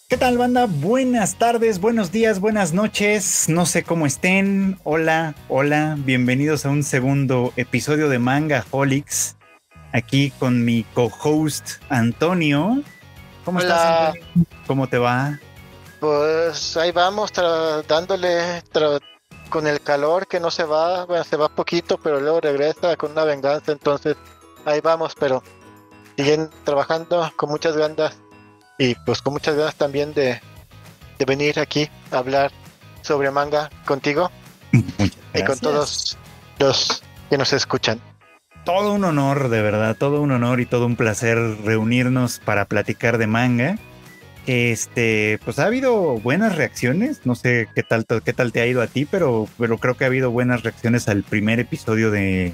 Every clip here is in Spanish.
¿Qué tal, banda? Buenas tardes, buenos días, buenas noches. No sé cómo estén. Hola, hola. Bienvenidos a un segundo episodio de Manga Holics. Aquí con mi co-host Antonio. ¿Cómo estás, Hola, Antonio? ¿Cómo te va? pues ahí vamos dándole con el calor que no se va, bueno, se va poquito, pero luego regresa con una venganza, entonces ahí vamos, pero siguen trabajando con muchas ganas y pues con muchas ganas también de venir aquí a hablar sobre manga contigo Muchas y con gracias. todos los que nos escuchan. Todo un honor, de verdad, todo un honor y todo un placer reunirnos para platicar de manga. Pues ha habido buenas reacciones. No sé qué tal te ha ido a ti, pero creo que ha habido buenas reacciones al primer episodio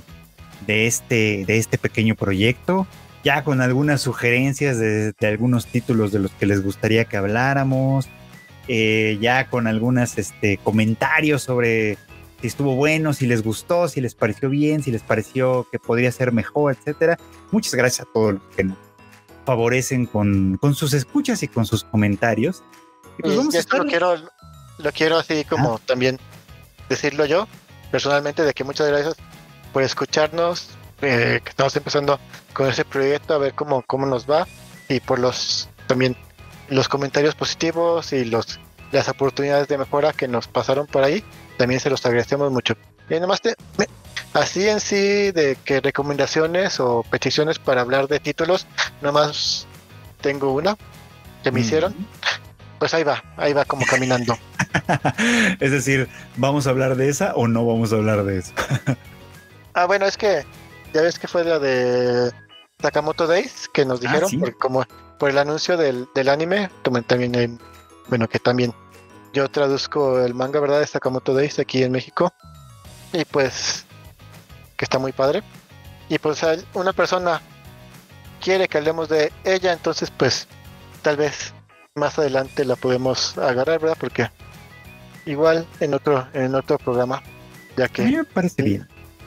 de este pequeño proyecto, ya con algunas sugerencias de algunos títulos de los que les gustaría que habláramos, ya con algunos comentarios sobre si estuvo bueno, si les gustó, si les pareció bien, si les pareció que podría ser mejor, etcétera. Muchas gracias a todos los que nos favorecen con sus escuchas y con sus comentarios. Y pues Y vamos a esto estar... lo quiero así Ah, como también decirlo yo, personalmente, de que muchas gracias por escucharnos, que estamos empezando con ese proyecto, a ver cómo nos va, y por también los comentarios positivos y las oportunidades de mejora que nos pasaron por ahí, también se los agradecemos mucho. Y nomás así en sí, de que recomendaciones o peticiones para hablar de títulos, nomás tengo una que me hicieron, mm. pues ahí va como caminando. Es decir, ¿vamos a hablar de esa o no vamos a hablar de eso? Ah, bueno, es que ya ves que fue la de Sakamoto Days que nos Ah, dijeron, sí. porque como por el anuncio del anime, también bueno, que también yo traduzco el manga, ¿verdad? De Sakamoto Days aquí en México, y pues que está muy padre. Y pues una persona quiere que hablemos de ella, entonces pues tal vez más adelante la podemos agarrar, ¿verdad? Porque igual en otro programa, ya A que mí me parece bien.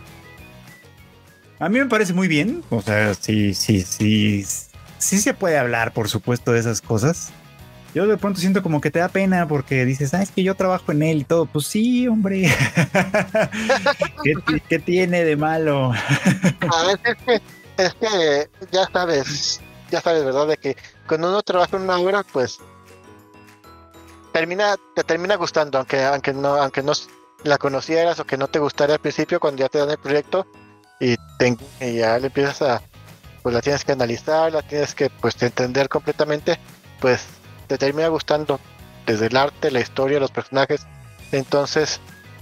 A mí me parece muy bien. O sea, sí, sí, sí, sí se puede hablar, por supuesto, de esas cosas. Yo de pronto siento como que te da pena porque dices, es que yo trabajo en él y todo. Pues sí, hombre. ¿Qué tiene de malo? a veces es que ya sabes, ¿verdad? De que cuando uno trabaja en una obra, pues te termina gustando, aunque no la conocieras o que no te gustara al principio, cuando ya te dan el proyecto y ya le empiezas pues la tienes que analizar, la tienes que pues entender completamente, pues te termina gustando desde el arte, la historia, los personajes. Entonces,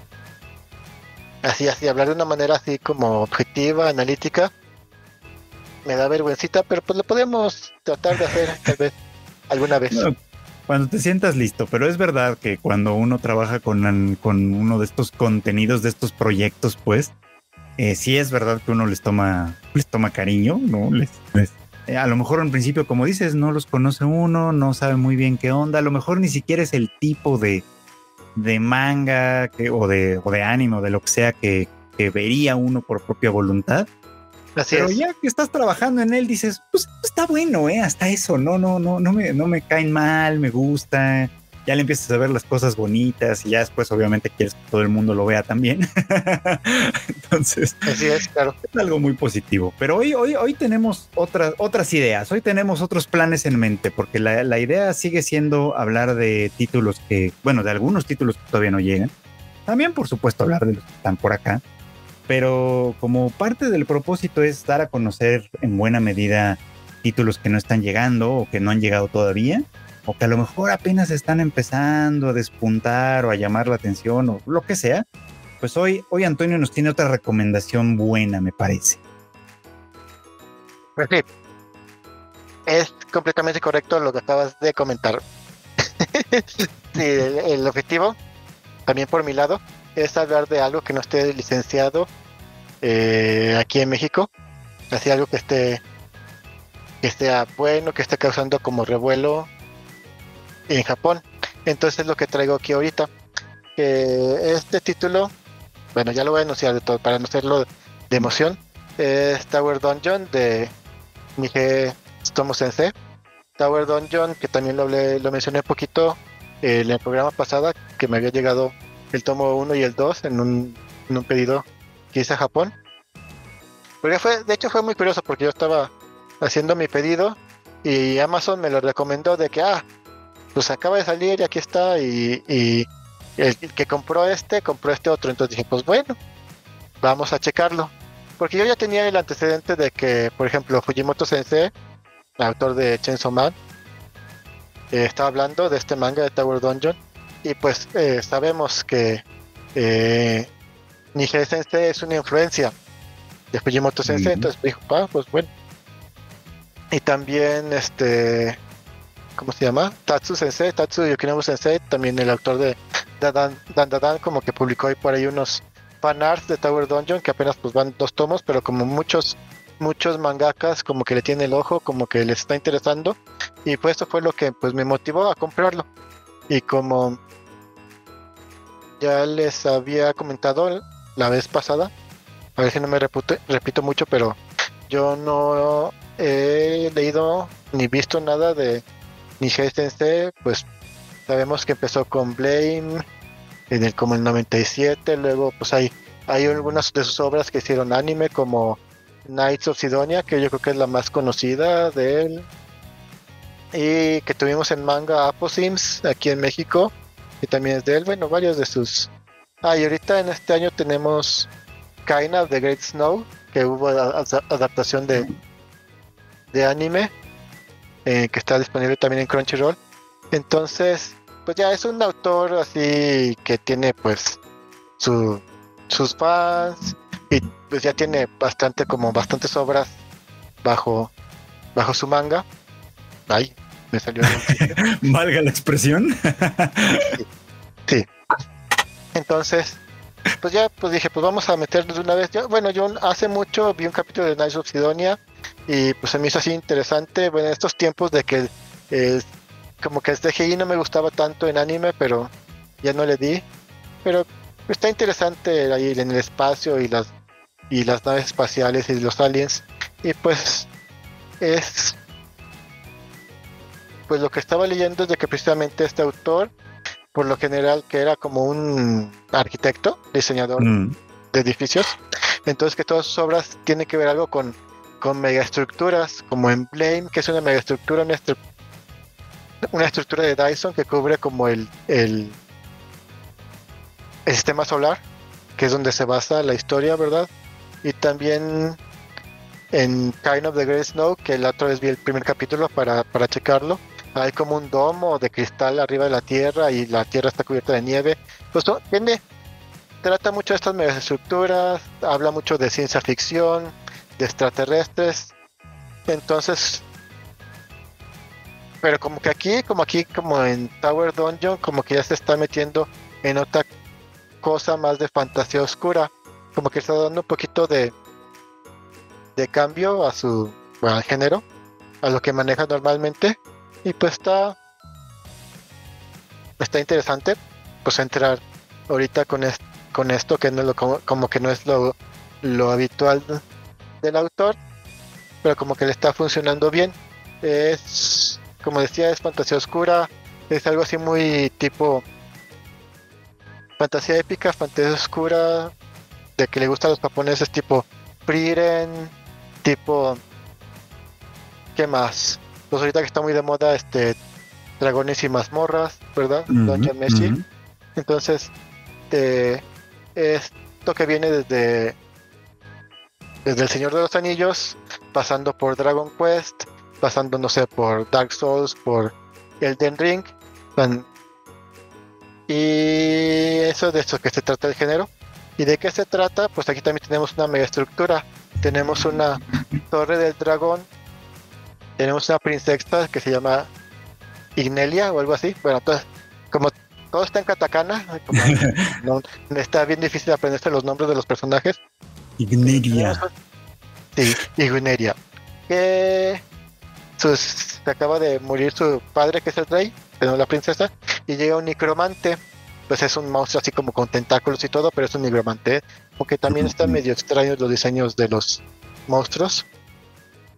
así, hablar de una manera así como objetiva, analítica, me da vergüencita, pero pues lo podemos tratar de hacer tal vez alguna vez. No, cuando te sientas listo, pero es verdad que cuando uno trabaja con uno de estos contenidos, de estos proyectos, pues, sí es verdad que uno les toma cariño, ¿no? A lo mejor en principio, como dices, no los conoce uno, no sabe muy bien qué onda, a lo mejor ni siquiera es el tipo de manga o de anime o de lo que sea que vería uno por propia voluntad. Así Pero es. ya que estás trabajando en él, dices, pues está bueno, hasta eso, no me caen mal, me gusta. Ya le empiezas a ver las cosas bonitas y ya después obviamente quieres que todo el mundo lo vea también. Entonces, Así es, claro. es algo muy positivo. Pero hoy tenemos otras ideas, hoy tenemos otros planes en mente, porque la idea sigue siendo hablar de títulos bueno, de algunos títulos que todavía no llegan. También, por supuesto, hablar de los que están por acá, pero como parte del propósito es dar a conocer en buena medida títulos que no están llegando o que no han llegado todavía, o que a lo mejor apenas están empezando a despuntar o a llamar la atención o lo que sea, pues hoy Antonio nos tiene otra recomendación buena, me parece. Pues sí, es completamente correcto lo que acabas de comentar. Sí, el objetivo, también por mi lado, es hablar de algo que no esté licenciado aquí en México, así algo que sea bueno, que esté causando como revuelo en Japón. Entonces es lo que traigo aquí ahorita, que este título, bueno, ya lo voy a anunciar de todo para no hacerlo de emoción, es Tower Dungeon de Nige Tsutomu Sensei. Tower Dungeon, que también lo mencioné un poquito en el programa pasado, que me había llegado el tomo 1 y el 2 en un pedido que hice a Japón. Porque de hecho fue muy curioso porque yo estaba haciendo mi pedido y Amazon me lo recomendó de que, pues acaba de salir y aquí está y el que compró este otro. Entonces dije, pues bueno, vamos a checarlo. Porque yo ya tenía el antecedente de que, por ejemplo, Fujimoto Sensei, el autor de Chainsaw Man, estaba hablando de este manga de Tower Dungeon y pues sabemos que Nihei Sensei es una influencia de Fujimoto Sensei, entonces me dijo, pues bueno. Y también ¿cómo se llama? Tatsu Yukinobu Sensei, también el autor de Dan, como que publicó ahí por ahí unos fanarts de Tower Dungeon, que apenas pues van 2 tomos, pero como muchos mangakas como que le tiene el ojo, como que les está interesando, y pues esto fue lo que pues me motivó a comprarlo. Y como ya les había comentado la vez pasada, a ver si no me repito mucho, pero yo no he leído ni visto nada de Nihei Sensei. Pues sabemos que empezó con Blame como el 97, luego pues hay algunas de sus obras que hicieron anime, como Knights of Sidonia, que yo creo que es la más conocida de él, y que tuvimos en manga Aposims aquí en México, y también es de él, bueno, varios de sus... y ahorita en este año tenemos Kaina of the Great Snow, que hubo adaptación de anime, que está disponible también en Crunchyroll. Entonces, pues ya es un autor así que tiene pues sus fans, y pues ya tiene bastantes obras bajo su manga. Ay, me salió bien. Valga la expresión. Sí. Entonces, pues ya pues dije, pues vamos a meternos de una vez. Yo hace mucho vi un capítulo de Knights of Sidonia y pues se me hizo así interesante. Bueno, en estos tiempos de que como que el CGI no me gustaba tanto en anime, pero ya no le di. Pero está interesante ahí en el espacio y las naves espaciales y los aliens. Y pues pues lo que estaba leyendo es de que precisamente este autor, por lo general, que era como un arquitecto, diseñador de edificios, entonces que todas sus obras tienen que ver algo con megaestructuras, como en Blame, que es una megaestructura, una estructura de Dyson que cubre como el sistema solar, que es donde se basa la historia, ¿verdad? Y también en Kind of the Great Snow, que la otra vez vi el primer capítulo para checarlo, hay como un domo de cristal arriba de la Tierra y la Tierra está cubierta de nieve. Pues trata mucho de estas megaestructuras, habla mucho de ciencia ficción, de extraterrestres. Entonces, pero como en Tower Dungeon, como que ya se está metiendo en otra cosa más de fantasía oscura, como que está dando un poquito de cambio al género, a lo que maneja normalmente, y pues está interesante pues entrar ahorita con esto que no es como que no es lo habitual del autor, pero como que le está funcionando bien. Es, como decía, es fantasía oscura, es algo así muy tipo fantasía épica, fantasía oscura, de que le gusta a los japoneses, tipo Frieren, tipo, ¿qué más? Pues ahorita que está muy de moda dragones y mazmorras, ¿verdad? Dungeon Meshi. Entonces, esto que viene desde El Señor de los Anillos, pasando por Dragon Quest, pasando, no sé, por Dark Souls, por Elden Ring, y eso de esto que se trata el género. ¿Y de qué se trata? Pues aquí también tenemos una megaestructura, tenemos una torre del dragón, tenemos una princesa que se llama Ignelia o algo así. Bueno, como todo está en katakana, no, está bien difícil aprenderse los nombres de los personajes. Ignelia. Sí, Ignelia. Que se acaba de morir su padre, que es el rey, pero la princesa, y llega un necromante. Pues es un monstruo así como con tentáculos y todo, pero es un necromante, porque también están medio extraños los diseños de los monstruos.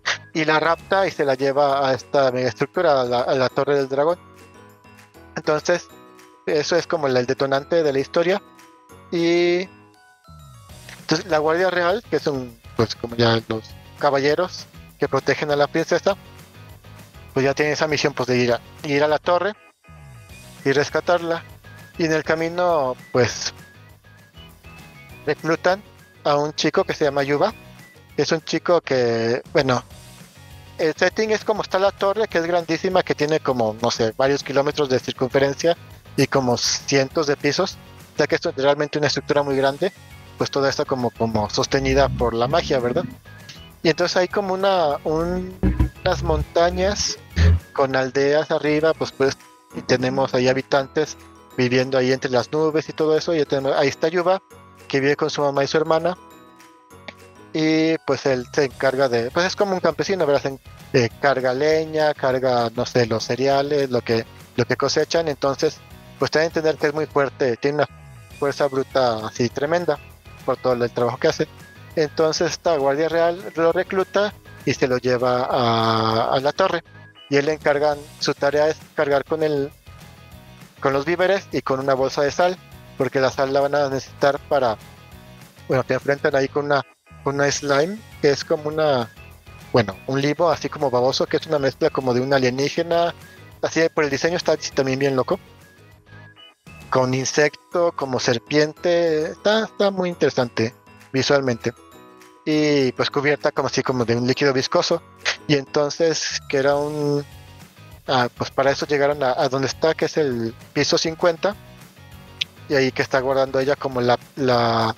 y la rapta y se la lleva a esta megaestructura, a la Torre del Dragón. Entonces, eso es como el detonante de la historia. Y entonces la Guardia Real, que son pues como ya los caballeros que protegen a la princesa, pues ya tienen esa misión pues de ir a la torre y rescatarla. Y en el camino pues reclutan a un chico que se llama Yuba. Es un chico que, bueno, el setting es como está la torre, que es grandísima, que tiene como, no sé, varios kilómetros de circunferencia y como cientos de pisos. O sea que esto es realmente una estructura muy grande, pues toda está como sostenida por la magia, ¿verdad? Y entonces hay como unas montañas con aldeas arriba, pues y tenemos ahí habitantes viviendo ahí entre las nubes y todo eso. Y ahí está Yuba, que vive con su mamá y su hermana. Y pues él se encarga pues es como un campesino, ¿verdad? Carga leña, carga, no sé, los cereales, lo que cosechan. Entonces, pues te da a entender que es muy fuerte, tiene una fuerza bruta así tremenda por todo el trabajo que hace. Entonces esta Guardia Real lo recluta y se lo lleva a la torre. Y él le encargan, su tarea es cargar con los víveres y con una bolsa de sal, porque la sal la van a necesitar bueno, te enfrentan ahí con una slime, que es como un libo así como baboso, que es una mezcla como de un alienígena, así por el diseño está también bien loco, con insecto, como serpiente, está muy interesante visualmente, y pues cubierta como así como de un líquido viscoso, y entonces que era pues para eso llegaron a donde está, que es el piso 50, y ahí que está guardando ella como la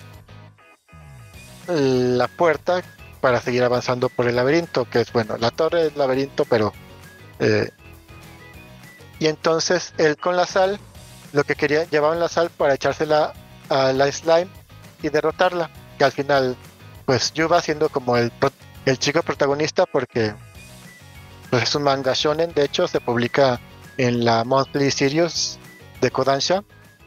puerta para seguir avanzando por el laberinto, que es, bueno, la torre es laberinto, pero y entonces él con la sal, lo que quería, llevaban la sal para echársela a la slime y derrotarla, que al final pues Yuba siendo como el chico protagonista, porque pues es un manga shonen, de hecho se publica en la Monthly Series de Kodansha.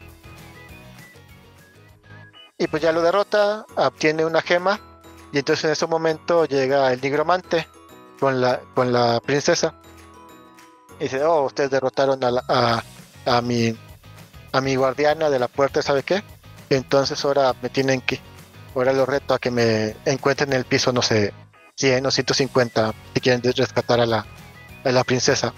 Y pues ya lo derrota, obtiene una gema, y entonces en ese momento llega el nigromante con la princesa. Y dice, oh, ustedes derrotaron a mi guardiana de la puerta, ¿sabe qué? Entonces ahora ahora lo reto a que me encuentren en el piso, no sé, 100 o 150, si quieren rescatar a la princesa.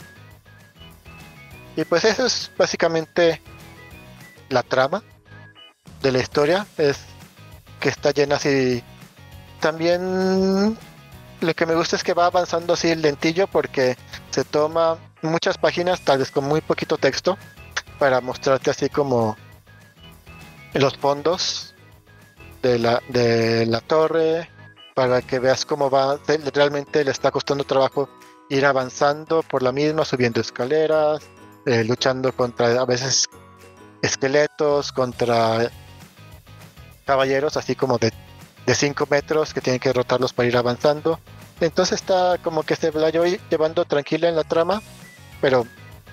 Y pues eso es básicamente la trama de la historia, es que está llena así. También lo que me gusta es que va avanzando así lentillo, porque se toma muchas páginas, tal vez con muy poquito texto, para mostrarte así como los fondos de la torre, para que veas cómo va. Realmente le está costando trabajo ir avanzando por la misma, subiendo escaleras, luchando contra a veces esqueletos, contra caballeros así como de 5 metros que tienen que derrotarlos para ir avanzando. Entonces está como que se va llevando tranquila en la trama, pero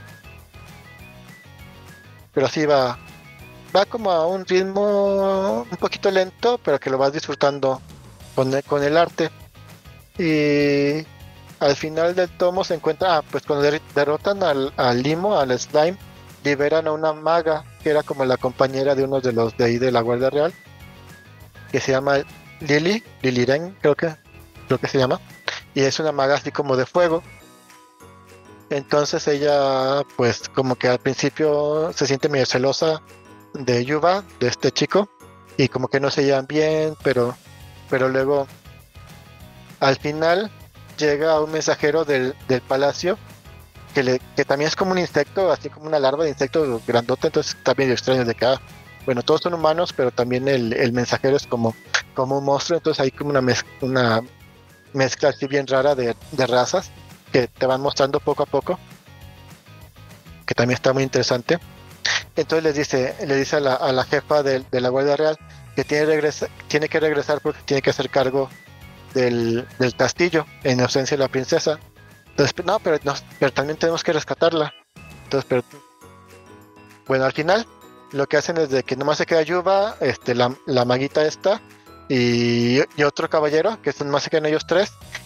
sí va como a un ritmo un poquito lento, pero que lo vas disfrutando con el arte. Y al final del tomo se encuentra, pues cuando derrotan al limo, al slime, liberan a una maga que era como la compañera de uno de los de ahí de la Guardia Real, que se llama Liliren, creo que se llama, y es una maga así como de fuego. Entonces ella pues como que al principio se siente medio celosa de Yuba, de este chico, y como que no se llevan bien, pero luego al final llega un mensajero del palacio que también es como un insecto, así como una larva de insecto grandote. Entonces está medio extraño de que bueno, todos son humanos, pero también el mensajero es como un monstruo. Entonces hay como una mezcla así bien rara de razas que te van mostrando poco a poco, que también está muy interesante. Entonces le dice a la jefa de la Guardia Real que tiene que regresar porque tiene que hacer cargo del castillo en ausencia de la princesa. Entonces, no, pero también tenemos que rescatarla. Entonces, bueno, al final lo que hacen es de que nomás se queda Yuba, la maguita esta y otro caballero, que nomás se quedan ellos tres,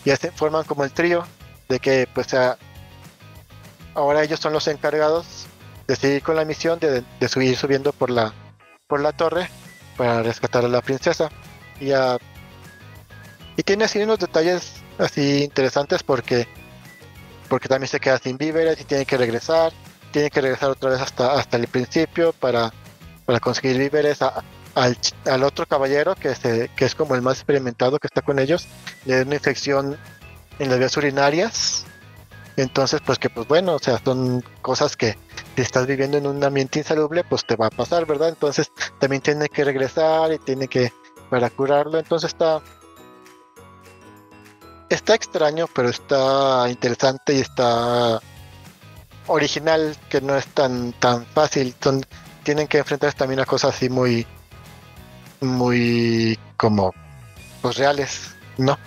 ya se forman como el trío de que pues ahora ellos son los encargados de seguir con la misión de subir subiendo por la torre para rescatar a la princesa. Y, y tiene así unos detalles así interesantes porque también se queda sin víveres y tiene que regresar otra vez hasta el principio para conseguir víveres al otro caballero que es como el más experimentado que está con ellos, le da una infección en las vías urinarias. Entonces, pues que pues bueno, o sea, son cosas que si estás viviendo en un ambiente insalubre, pues te va a pasar, ¿verdad? Entonces también tiene que regresar y tiene que para curarlo. Entonces está extraño, pero está interesante y está original, que no es tan fácil. Tienen que enfrentarse también a cosas así muy como pues reales, ¿no?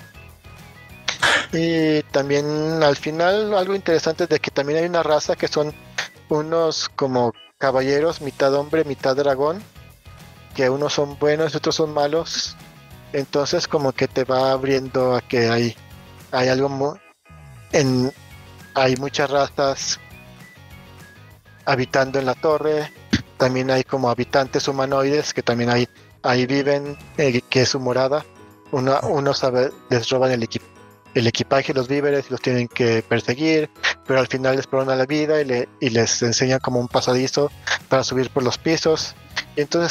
Y también al final algo interesante es de que también hay una raza que son unos como caballeros, mitad hombre, mitad dragón, que unos son buenos y otros son malos. Entonces como que te va abriendo a que hay algo hay muchas razas habitando en la torre. También hay como habitantes humanoides que también ahí viven, que es su morada. Unos les roban el equipaje y los víveres y los tienen que perseguir, pero al final les perdona la vida y les enseñan como un pasadizo para subir por los pisos. Y entonces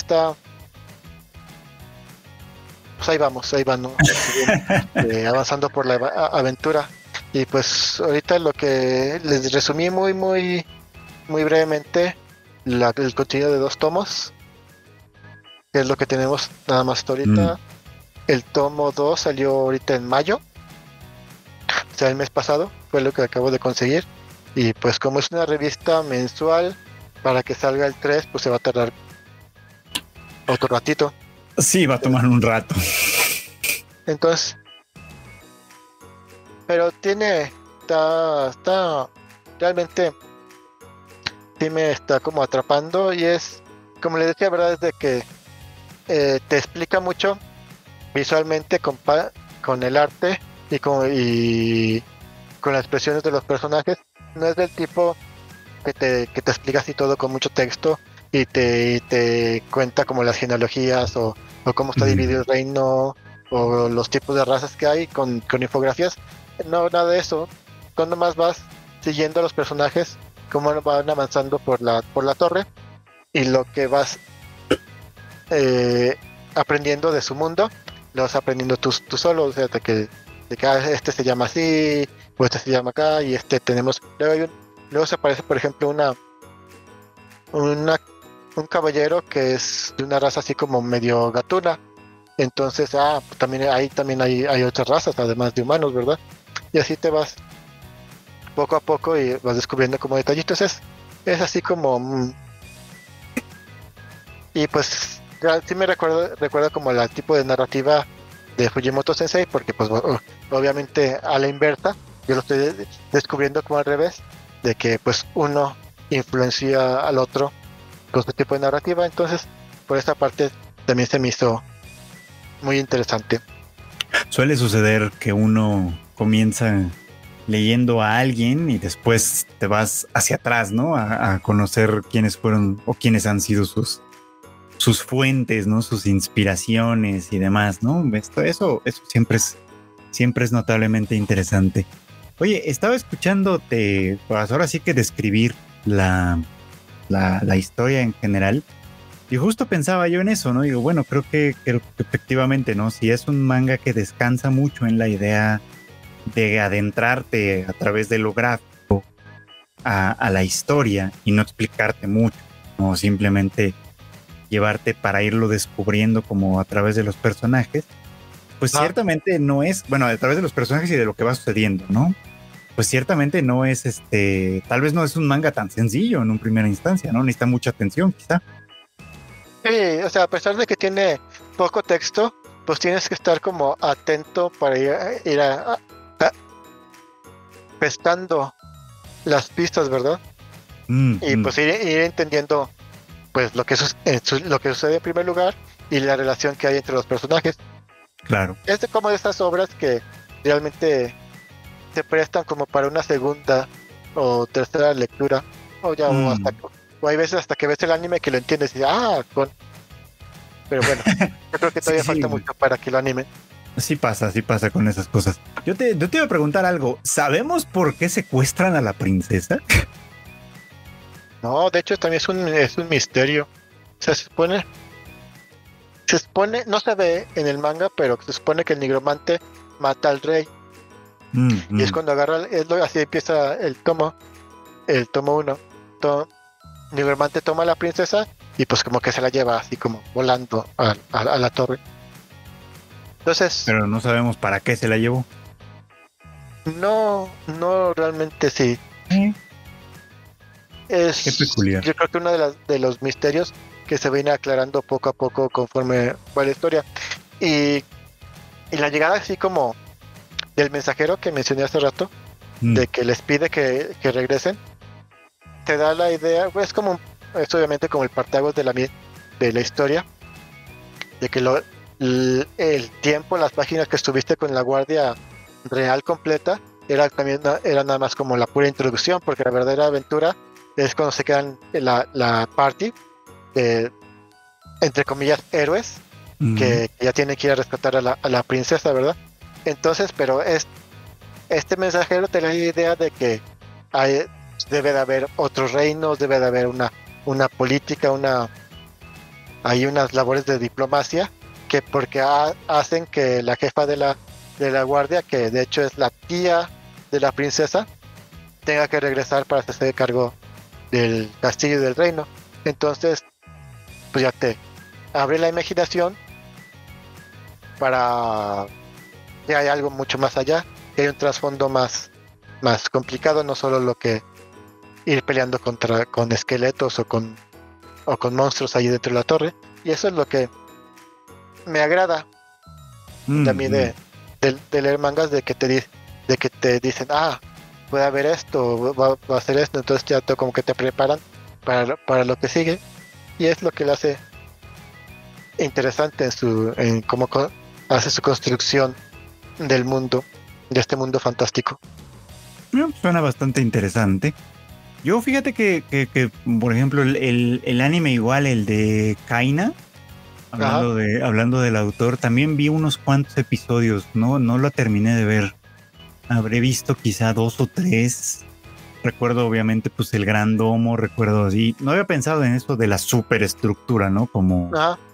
pues ahí van, ¿no? Avanzando por la aventura. Y pues ahorita lo que les resumí muy brevemente, el contenido de 2 tomos, que es lo que tenemos nada más hasta ahorita. El tomo 2 salió ahorita en mayo, o sea, el mes pasado, fue lo que acabo de conseguir. Y pues como es una revista mensual, para que salga el 3, pues se va a tardar otro ratito. Sí, va a tomar un rato. Entonces, pero está realmente sí me está como atrapando y es, como le decía, verdad, es de que te explica mucho visualmente con el arte y con las expresiones de los personajes. No es del tipo que te explica así todo con mucho texto y te cuenta como las genealogías o cómo está dividido el reino o los tipos de razas que hay con infografías. No, nada de eso. Tú nomás vas siguiendo a los personajes, cómo van avanzando por la torre y lo que vas aprendiendo de su mundo, lo vas aprendiendo tú solo, o sea, de que este se llama así, o este se llama acá, y tenemos, luego se aparece, por ejemplo, un caballero que es de una raza así como medio gatuna. Entonces, pues también hay otras razas, además de humanos, ¿verdad? Y así te vas poco a poco y vas descubriendo como detallitos. Es así como... y pues sí me recuerda como el tipo de narrativa de Fujimoto Sensei, porque pues obviamente a la inversa, yo lo estoy descubriendo como al revés, de que pues uno influencia al otro con su tipo de narrativa. Entonces, por esta parte también se me hizo muy interesante. Suele suceder que uno comienza leyendo a alguien y después te vas hacia atrás, ¿no? A conocer quiénes fueron o quiénes han sido sus fuentes, ¿no? Sus inspiraciones y demás, ¿no? Eso siempre es notablemente interesante. Oye, estaba escuchándote, pues ahora sí que describir la historia en general. Y justo pensaba yo en eso, ¿no? Digo, bueno, creo que efectivamente, ¿no? Si es un manga que descansa mucho en la idea de adentrarte a través de lo gráfico a la historia y no explicarte mucho, ¿no? Simplemente llevarte para irlo descubriendo como a través de los personajes, pues ciertamente no es, bueno, a través de los personajes y de lo que va sucediendo, ¿no? Pues ciertamente no es tal vez no es un manga tan sencillo en un primera instancia, ¿no? Necesita mucha atención, quizá. Sí, o sea, a pesar de que tiene poco texto, pues tienes que estar como atento para ir pescando las pistas, ¿verdad? Y pues ir entendiendo pues lo que sucede en primer lugar y la relación que hay entre los personajes. Claro. Es como de estas obras que realmente se prestan como para una segunda o tercera lectura, o ya, o hay veces hasta que ves el anime que lo entiendes y pero bueno, yo creo que Sí, todavía sí, falta mucho para que lo animen. sí pasa con esas cosas. Yo te iba a preguntar algo. ¿Sabemos por qué secuestran a la princesa? No, de hecho también es un misterio. Se supone, no se ve en el manga, pero se supone que el nigromante mata al rey. Y es cuando así empieza el tomo uno. Nigromante toma a la princesa y pues como que se la lleva así como volando a la torre. Entonces, Pero no sabemos para qué se la llevó. no realmente sí. Qué peculiar. Yo creo que uno de los misterios que se viene aclarando poco a poco conforme va la historia. Y, y la llegada así como del mensajero que mencioné hace rato, de que les pide que regresen, te da la idea, pues es obviamente como el parteaguas de la historia, de que el tiempo, las páginas que estuviste con la guardia real completa, era nada más como la pura introducción, porque la verdadera aventura es cuando se quedan la party de, entre comillas, héroes, que ya tienen que ir a rescatar a la princesa, ¿verdad? Entonces, pero este mensajero te da la idea de que hay, debe de haber otros reinos, debe de haber una política, hay unas labores de diplomacia que porque hacen que la jefa de la guardia, que de hecho es la tía de la princesa, tenga que regresar para hacerse cargo del castillo y del reino. Entonces, pues ya te abre la imaginación para que hay algo mucho más allá, que hay un trasfondo más complicado, no solo lo que ir peleando con esqueletos o con monstruos ahí dentro de la torre. Y eso es lo que me agrada de mí de leer mangas, de que te dicen, puede haber esto, va a hacer esto, entonces ya como que te preparan para lo que sigue, y es lo que le hace interesante en cómo hace su construcción del mundo, de este mundo fantástico. Suena bastante interesante. Yo fíjate que por ejemplo, el anime igual, el de Kaina, hablando del autor, también vi unos cuantos episodios, no lo terminé de ver. Habré visto quizá 2 o 3. Recuerdo obviamente pues el gran domo, recuerdo así. No había pensado en eso de la superestructura, ¿no? Como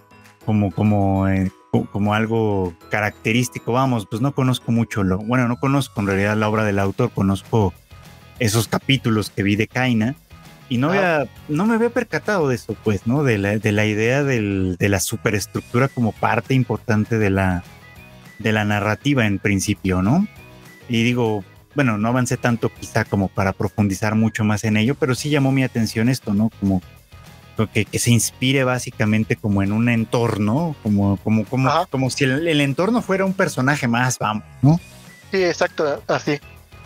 algo característico. Vamos, pues no conozco mucho no conozco en realidad la obra del autor, conozco esos capítulos que vi de Kaina y no me había percatado de eso, pues, ¿no? De la idea de la superestructura como parte importante de la narrativa en principio, ¿no? Y digo, bueno, no avancé tanto quizá como para profundizar mucho más en ello, pero sí llamó mi atención esto, ¿no? Como que se inspire básicamente como en un entorno, como si el entorno fuera un personaje más, vamos, ¿no? Sí, exacto, así.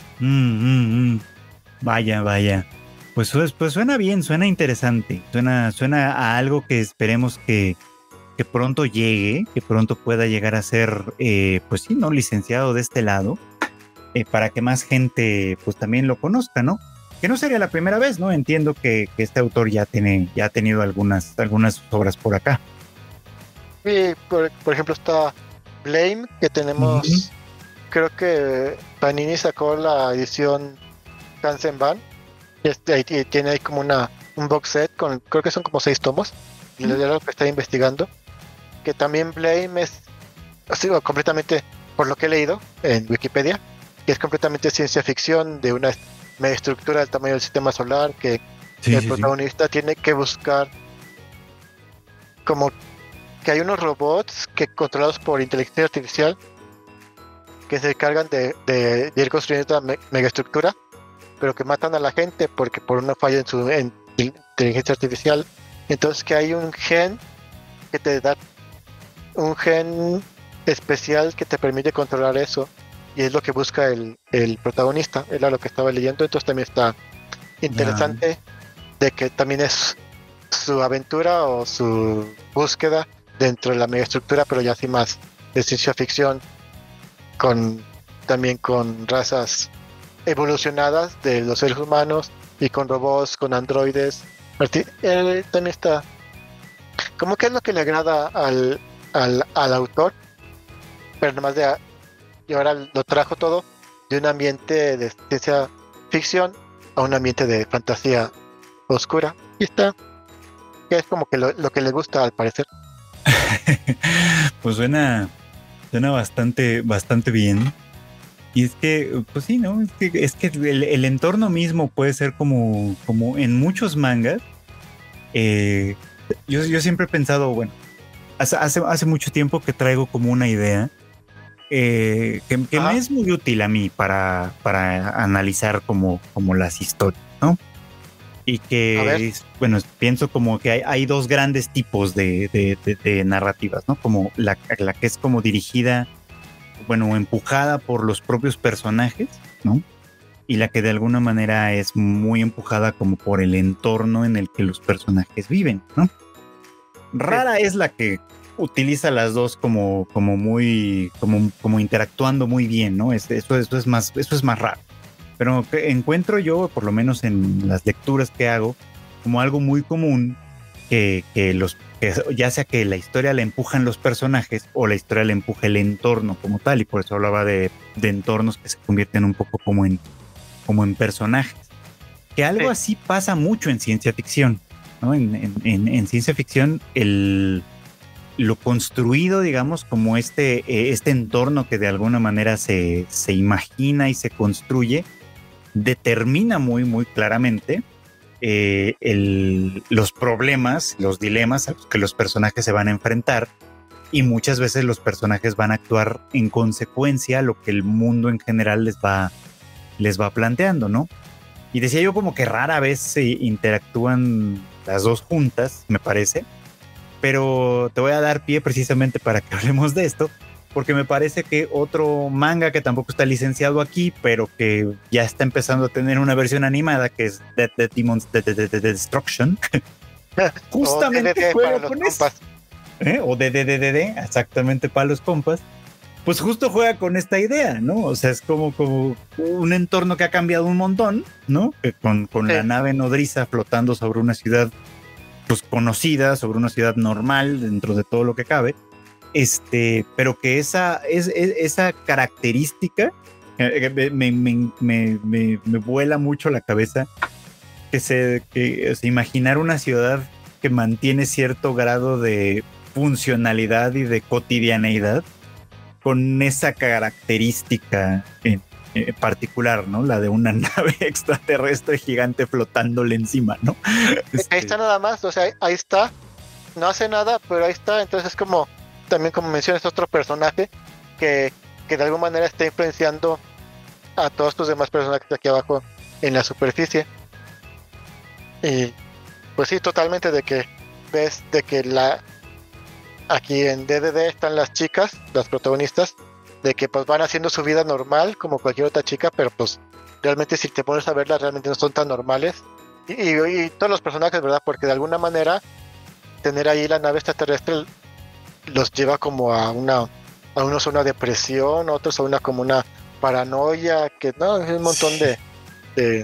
Vaya. Pues suena bien, suena interesante, suena a algo que esperemos que pronto llegue, que pronto pueda llegar a ser, pues sí, ¿no? Licenciado de este lado, para que más gente pues también lo conozca, ¿no? Que no sería la primera vez, ¿no? Entiendo que este autor ya ha tenido algunas obras por acá. Sí, por ejemplo está Blame, que tenemos, creo que Panini sacó la edición Kansenban, y tiene ahí como un box set creo que son como 6 tomos, y de lo que está investigando, que también Blame es, sigo completamente, por lo que he leído en Wikipedia, que es completamente ciencia ficción de una media estructura del tamaño del sistema solar, que el protagonista tiene que buscar como que hay unos robots que controlados por inteligencia artificial que se encargan de ir construyendo esta megaestructura, pero que matan a la gente porque por una falla en inteligencia artificial. Entonces que hay un gen que te da un gen especial que te permite controlar eso, y es lo que busca el protagonista, era lo que estaba leyendo. Entonces también está interesante de que también es su aventura o su búsqueda dentro de la megaestructura, pero ya así más de ciencia ficción, con también con razas evolucionadas de los seres humanos y con robots, con androides. También está. ¿Cómo que es lo que le agrada al autor? Pero además y ahora lo trajo todo de un ambiente de ciencia ficción a un ambiente de fantasía oscura. Y está, que es como que lo que le gusta al parecer. Pues suena bastante bien. Y es que, pues sí, ¿no? Es que el entorno mismo puede ser como en muchos mangas. Yo siempre he pensado, bueno, hace mucho tiempo que traigo como una idea que me es muy útil a mí para analizar como las historias, ¿no? Y que, bueno, pienso como que hay dos grandes tipos de narrativas, ¿no? Como la que es como dirigida, bueno, empujada por los propios personajes, ¿no? Y la que de alguna manera es muy empujada como por el entorno en el que los personajes viven, ¿no? Rara es la que utiliza las dos como muy, como interactuando muy bien, ¿no? Eso es más raro. Pero encuentro yo, por lo menos en las lecturas que hago, como algo muy común que ya sea que la historia la empujan los personajes o la historia la empuja el entorno como tal, y por eso hablaba de entornos que se convierten un poco como en personajes. Que algo así pasa mucho en ciencia ficción, ¿no? En ciencia ficción, lo construido, digamos, como este entorno que de alguna manera se imagina y se construye, determina muy, muy claramente los problemas, los dilemas a los que los personajes se van a enfrentar, y muchas veces los personajes van a actuar en consecuencia a lo que el mundo en general les va planteando, ¿no? Y decía yo como que rara vez se interactúan las dos juntas, me parece, pero te voy a dar pie precisamente para que hablemos de esto, porque me parece que otro manga que tampoco está licenciado aquí, pero que ya está empezando a tener una versión animada, que es Dead Demons Destruction, justamente juega con eso. O DDDD, exactamente para los compas. Pues justo juega con esta idea, ¿no? O sea, es como un entorno que ha cambiado un montón, ¿no? Con la nave nodriza flotando sobre una ciudad, pues conocida, sobre una ciudad normal dentro de todo lo que cabe. Pero que esa característica me vuela mucho la cabeza, que imaginar una ciudad que mantiene cierto grado de funcionalidad y de cotidianeidad con esa característica particular, ¿no? La de una nave extraterrestre gigante flotándole encima, ¿no? Ahí está nada más, o sea, ahí está, no hace nada, pero ahí está. Entonces es como, también como mencionas, otro personaje que de alguna manera está influenciando a todos tus demás personajes de aquí abajo en la superficie. Y pues sí, totalmente, de que ves de que aquí en DDD están las chicas, las protagonistas, de que pues van haciendo su vida normal como cualquier otra chica, pero pues realmente si te pones a verlas realmente no son tan normales. Y todos los personajes, ¿verdad? Porque de alguna manera tener ahí la nave extraterrestre los lleva como a unos a una depresión, otros a una paranoia, que no, es un montón de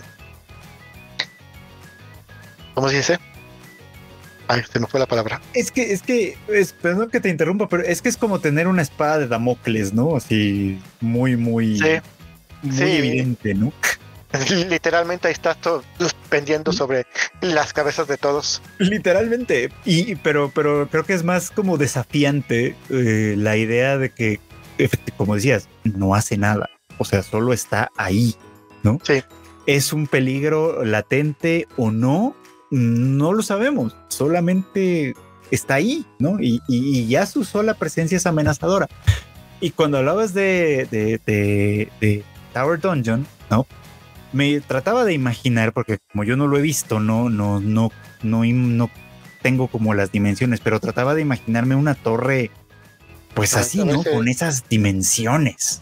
¿cómo se dice? Ay, se me fue la palabra. Perdón que te interrumpa, pero es que es como tener una espada de Damocles, ¿no? Así muy evidente, ¿no? Literalmente ahí está todo pendiendo sobre las cabezas de todos. Literalmente. Pero creo que es más como desafiante la idea de que, como decías, no hace nada. O sea, solo está ahí, ¿no? Sí. ¿Es un peligro latente o no? No lo sabemos, solamente está ahí, ¿no? Y ya su sola presencia es amenazadora. Y cuando hablabas de Tower Dungeon, ¿no? Me trataba de imaginar, porque como yo no lo he visto, no tengo como las dimensiones, pero trataba de imaginarme una torre, pues así, ¿no? Con esas dimensiones.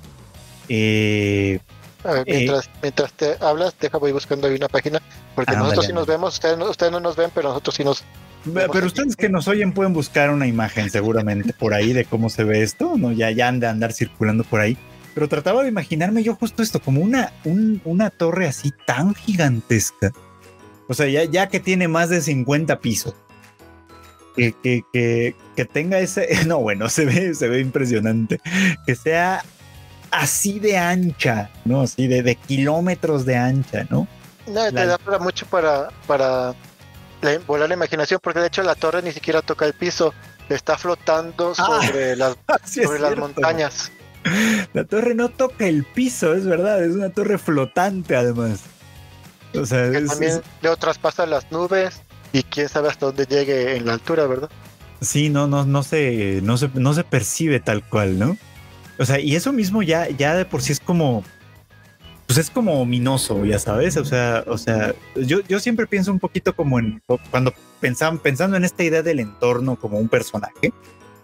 Mientras te hablas, voy buscando ahí una página, porque nosotros sí nos vemos, ustedes no nos ven, pero nosotros sí nos... Pero ustedes que nos oyen pueden buscar una imagen seguramente por ahí de cómo se ve esto, ¿no? Ya han de andar circulando por ahí. pero trataba de imaginarme yo justo esto, como una torre así tan gigantesca. O sea, ya que tiene más de 50 pisos. Que tenga ese... No, bueno, se ve impresionante. Que sea así de ancha, ¿no? Así de kilómetros de ancha, ¿no? No, te da para mucho para volar la imaginación, porque de hecho la torre ni siquiera toca el piso, está flotando sobre sí sobre las montañas. La torre no toca el piso, es verdad, es una torre flotante además. O sea, Que también luego traspasa las nubes y quién sabe hasta dónde llegue en la altura, ¿verdad? Sí, no se percibe tal cual, ¿no? O sea, y eso mismo ya de por sí es como, pues es como ominoso, ya sabes. O sea, yo siempre pienso un poquito como cuando pensando en esta idea del entorno como un personaje.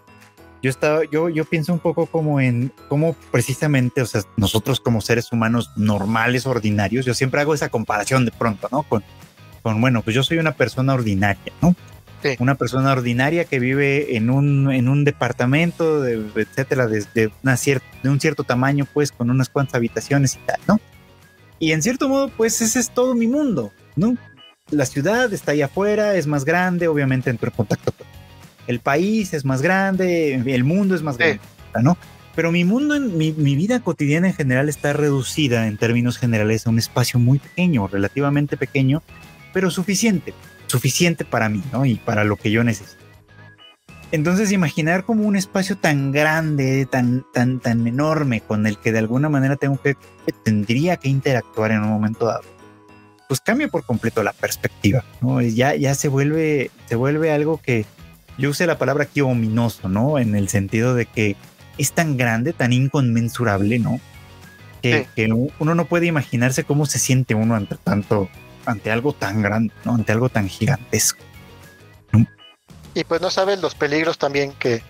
Yo pienso un poco como en cómo precisamente, o sea, nosotros como seres humanos normales, ordinarios, yo siempre hago esa comparación de pronto, ¿no? Con bueno, pues yo soy una persona ordinaria, ¿no? Sí. Una persona ordinaria que vive en un departamento, etcétera, de un cierto tamaño, pues, con unas cuantas habitaciones y tal, ¿no? Y en cierto modo, pues, ese es todo mi mundo, ¿no? La ciudad está ahí afuera, es más grande, obviamente entro en contacto con el país, es más grande, el mundo es más grande, ¿no? Pero mi mundo, mi vida cotidiana en general está reducida en términos generales a un espacio muy pequeño, relativamente pequeño, pero suficiente para mí, ¿no? Y para lo que yo necesito. Entonces, imaginar como un espacio tan grande, tan enorme, con el que de alguna manera tendría que interactuar en un momento dado, pues cambia por completo la perspectiva, ¿no? Ya se vuelve algo que yo usé la palabra aquí ominoso, ¿no? En el sentido de que es tan grande, tan inconmensurable, ¿no? Que uno no puede imaginarse cómo se siente uno ante algo tan grande, ¿no? Ante algo tan gigantesco, ¿no? Y pues no sabes los peligros también que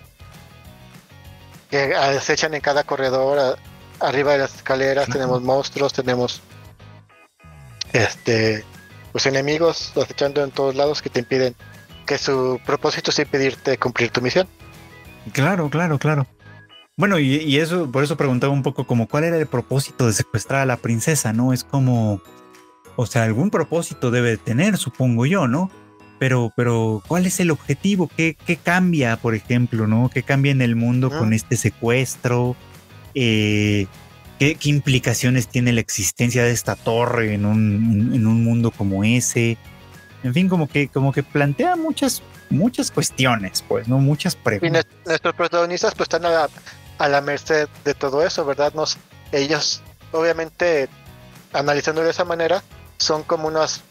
acechan en cada corredor. Arriba de las escaleras tenemos monstruos, tenemos pues enemigos acechando en todos lados que te impiden, que su propósito es impedirte cumplir tu misión. Claro. Bueno, y eso, por eso preguntaba un poco como cuál era el propósito de secuestrar a la princesa, ¿no? Es como, o sea, algún propósito debe tener, supongo yo, ¿no? Pero ¿cuál es el objetivo? ¿Qué cambia, por ejemplo, ¿no? ¿Qué cambia en el mundo con este secuestro? ¿Qué implicaciones tiene la existencia de esta torre en un mundo como ese? En fin, como que plantea muchas cuestiones, pues, ¿no? Muchas preguntas. Y nuestros protagonistas pues están a la merced de todo eso, ¿verdad? Ellos, obviamente, analizándolo de esa manera, son como unos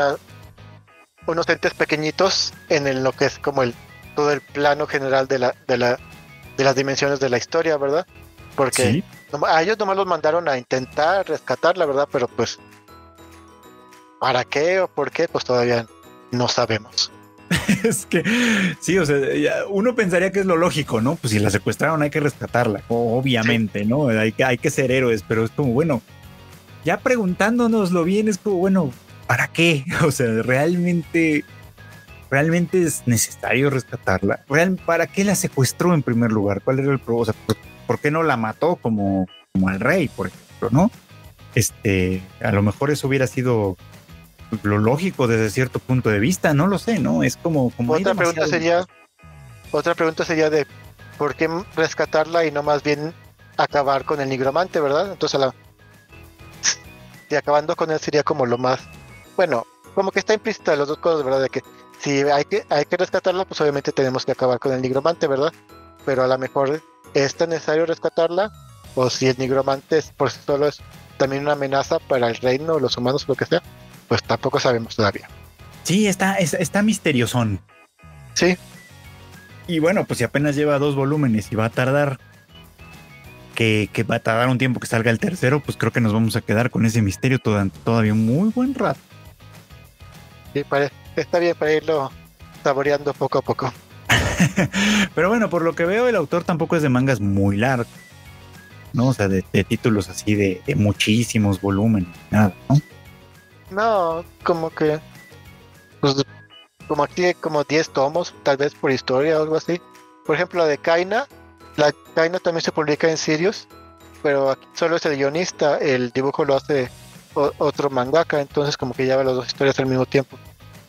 entes pequeñitos en lo que es como todo el plano general de las dimensiones de la historia, ¿verdad? Porque ¿Sí? a ellos nomás los mandaron a intentar rescatar, la verdad, pero pues ¿para qué o por qué? Pues todavía no sabemos. Es que sí, o sea, uno pensaría que es lo lógico, ¿no? Pues si la secuestraron hay que rescatarla, obviamente, sí. ¿No? Hay que ser héroes, pero es como, bueno, ya preguntándonoslo bien, es como, bueno, ¿para qué? O sea, realmente es necesario rescatarla. ¿Para qué la secuestró en primer lugar? ¿Cuál era el problema? O sea, ¿por qué no la mató como al rey, por ejemplo, ¿no? A lo mejor eso hubiera sido lo lógico desde cierto punto de vista, no lo sé, ¿no? Es como otra pregunta sería de ¿por qué rescatarla y no más bien acabar con el nigromante, verdad? Entonces y acabando con él sería como lo más, bueno, como que está implícita las dos cosas, ¿verdad? De que si hay que rescatarla, pues obviamente tenemos que acabar con el nigromante, ¿verdad? Pero a lo mejor es tan necesario rescatarla, o si el nigromante por sí solo es también una amenaza para el reino, los humanos, lo que sea, pues tampoco sabemos todavía. Sí, está misteriosón. Sí. Y bueno, pues si apenas lleva 2 volúmenes y va a tardar que va a tardar un tiempo que salga el tercero, pues creo que nos vamos a quedar con ese misterio todavía un muy buen rato. Sí, está bien para irlo saboreando poco a poco. Pero bueno, por lo que veo, el autor tampoco es de mangas muy largos, ¿no? O sea, de títulos así de muchísimos volúmenes, nada, ¿no? No, como que pues, como aquí como 10 tomos, tal vez por historia o algo así. Por ejemplo, la Kaina también se publica en Sirius, pero aquí solo es el guionista, el dibujo lo hace otro mangaka, entonces como que lleva las dos historias al mismo tiempo.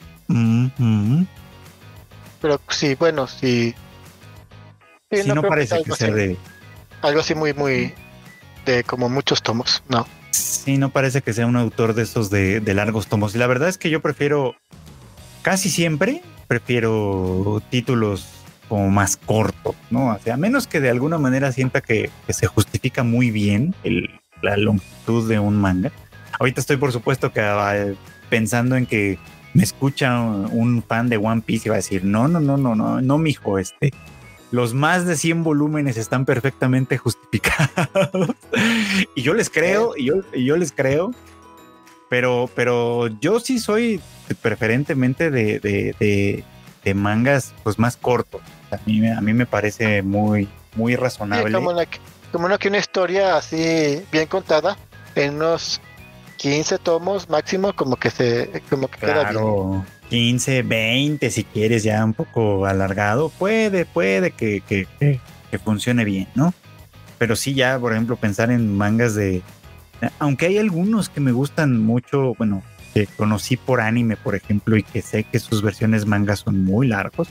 Pero sí, bueno, sí. Sí, Sí, no no creo que sea parece que sea de... algo así muy, muy de como muchos tomos, no. Sí, no parece que sea un autor de esos de largos tomos. Y la verdad es que yo casi siempre prefiero títulos como más cortos, ¿no? O sea, a menos que de alguna manera sienta que se justifica muy bien la longitud de un manga. Ahorita estoy, por supuesto, que pensando en que me escucha un fan de One Piece y va a decir, no, mijo, los más de 100 volúmenes están perfectamente justificados. Y yo les creo, y yo les creo, pero yo sí soy preferentemente de mangas pues más cortos. A mí me parece muy Sí, razonable. como que una historia así bien contada, en unos 15 tomos máximo, como que queda bien. Claro, 15, 20, si quieres ya un poco alargado, puede que funcione bien, ¿no? Pero sí ya, por ejemplo, pensar en mangas aunque hay algunos que me gustan mucho, bueno, que conocí por anime, por ejemplo, y que sé que sus versiones mangas son muy largos.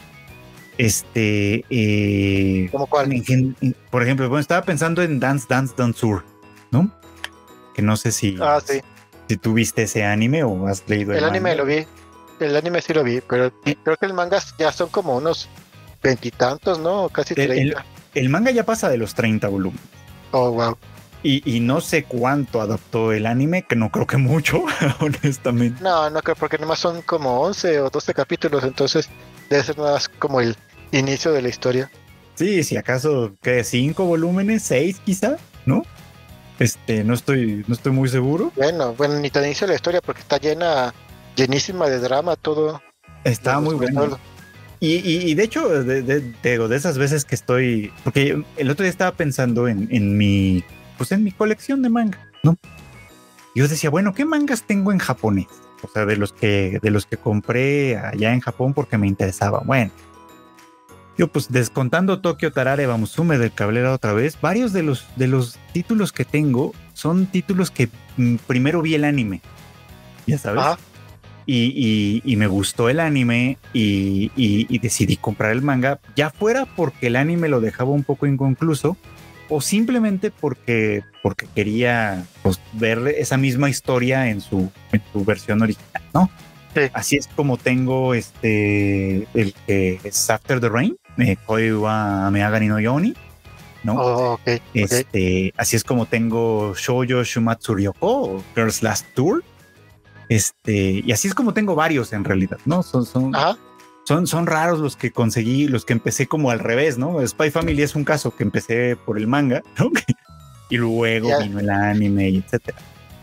¿Cómo cuál? Por ejemplo, bueno, estaba pensando en Dance Dance Dancer, ¿no? Que no sé Ah, sí. si tú viste ese anime o has leído el El anime manga. lo vi. El anime sí lo vi, pero creo que el manga ya son como unos veintitantos, ¿no? Casi El, el, 30. el manga ya pasa de los 30 volúmenes. Oh, wow. Y no sé cuánto adaptó el anime, que no creo que mucho, honestamente. No, no creo, porque nomás son como 11 o 12 capítulos, entonces debe ser nada más como el inicio de la historia. Sí, si acaso que 5 volúmenes, 6 quizá, ¿no? No estoy muy seguro. Bueno, ni tan inicio de la historia porque está llenísima de drama todo. Está muy Sobre bueno. todo. Y de hecho, de esas veces que estoy, porque el otro día estaba pensando en mi colección de manga, ¿no? Yo decía, bueno, ¿qué mangas tengo en japonés? O sea, de los que compré allá en Japón porque me interesaba. Bueno, yo pues descontando Tokyo Tarareba Musume del Cablera otra vez, varios de los títulos que tengo son títulos que primero vi el anime, ya sabes. Ajá. Y me gustó el anime y decidí comprar el manga, ya fuera porque el anime lo dejaba un poco inconcluso o simplemente porque quería pues, ver esa misma historia en su versión original, ¿no? Sí. Así es como tengo el que es After the Rain, Koi wa Ameagari no Yoni, ¿no? Oh, ok. Así es como tengo Shoujo Shumatsu Ryoko, Girls Last Tour. Y así es como tengo varios en realidad, ¿no? Ajá. Son raros los que conseguí, los que empecé como al revés, ¿no? Spy Family es un caso que empecé por el manga, ¿no? Y luego Ya. vino el anime y etcétera.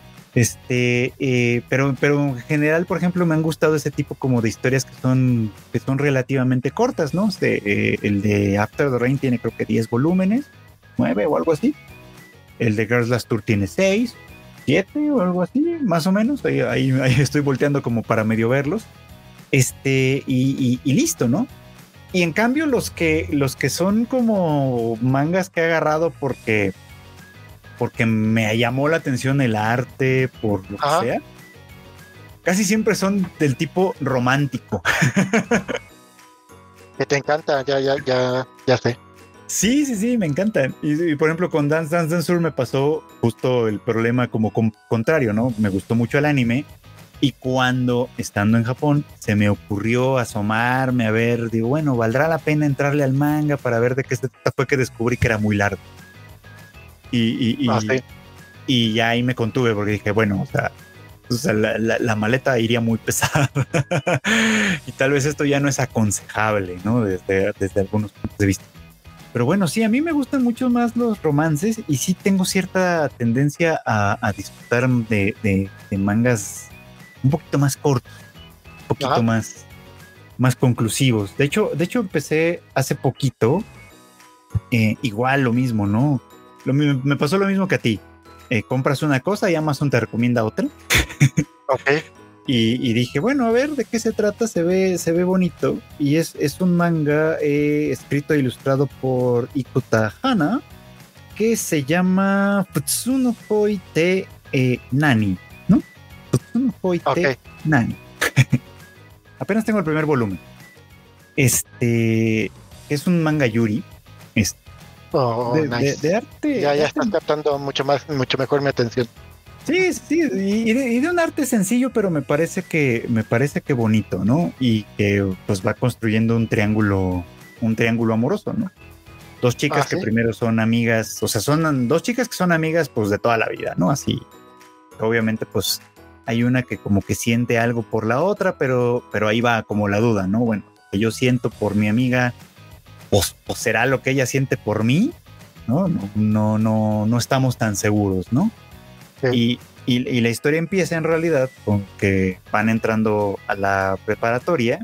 Pero en general, por ejemplo, me han gustado ese tipo como de historias que son relativamente cortas, ¿no? El de After the Rain tiene creo que 10 volúmenes, 9 o algo así. El de Girls Last Tour tiene 6, 7 o algo así, más o menos. Ahí estoy volteando como para medio verlos. Y listo, ¿no? Y en cambio, los que son como mangas que he agarrado porque me llamó la atención el arte, por lo que sea, casi siempre son del tipo romántico. Que te encanta, ya sé. Sí, me encantan. Y por ejemplo, con Dance Dance Danceur me pasó justo el problema como contrario, ¿no? Me gustó mucho el anime y cuando, estando en Japón, se me ocurrió asomarme a ver, digo, bueno, ¿valdrá la pena entrarle al manga para ver de qué se trata? Fue que descubrí que era muy largo. Sí. Y ya ahí me contuve porque dije, bueno, o sea la maleta iría muy pesada y tal vez esto ya no es aconsejable, ¿no? Desde algunos puntos de vista. Pero bueno, sí, a mí me gustan mucho más los romances y sí tengo cierta tendencia a disfrutar de mangas un poquito más cortos, un poquito más conclusivos. De hecho, empecé hace poquito, igual lo mismo, ¿no? Me pasó lo mismo que a ti. Compras una cosa y Amazon te recomienda otra. Ok. Y dije, bueno, a ver de qué se trata, se ve bonito. Y es un manga escrito e ilustrado por Ikuta Hana. que se llama Futsuno Koi te Nani, ¿no? Futsuno Koi te Nani. Apenas tengo el primer volumen. Es un manga yuri. Nice. De arte. Ya estás captando mucho mejor mi atención. Sí, y de un arte sencillo, pero me parece que bonito, ¿no? Y que pues va construyendo un triángulo amoroso, ¿no? Dos chicas que primero son amigas, o sea, son dos chicas que son amigas pues de toda la vida, ¿no? Así, obviamente pues hay una que como que siente algo por la otra, pero ahí va como la duda, ¿no? Bueno, que yo siento por mi amiga, pues será lo que ella siente por mí, ¿no? No estamos tan seguros, ¿no? Sí. Y la historia empieza en realidad con que van entrando a la preparatoria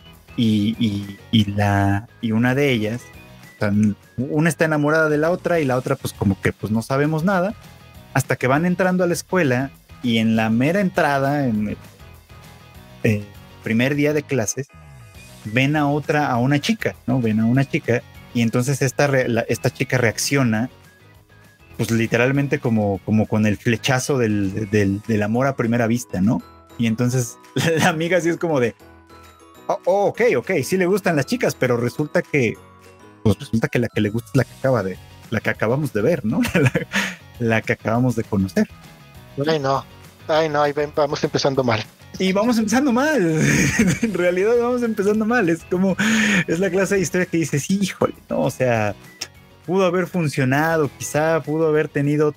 y una de ellas, o sea, una está enamorada de la otra y la otra pues como que pues no sabemos nada, hasta que van entrando a la escuela y en la mera entrada, en el primer día de clases, ven a una chica, ¿no? Ven a una chica y entonces esta chica reacciona pues literalmente como con el flechazo del amor a primera vista, ¿no? Y entonces la amiga sí es como de ok, sí le gustan las chicas, pero resulta que la que le gusta es la que acabamos de ver, ¿no? la que acabamos de conocer. Ay no, ahí vamos empezando mal. Y vamos empezando mal. En realidad vamos empezando mal. Es la clase de historia que dices, híjole, no, o sea, pudo haber funcionado, quizá pudo haber tenido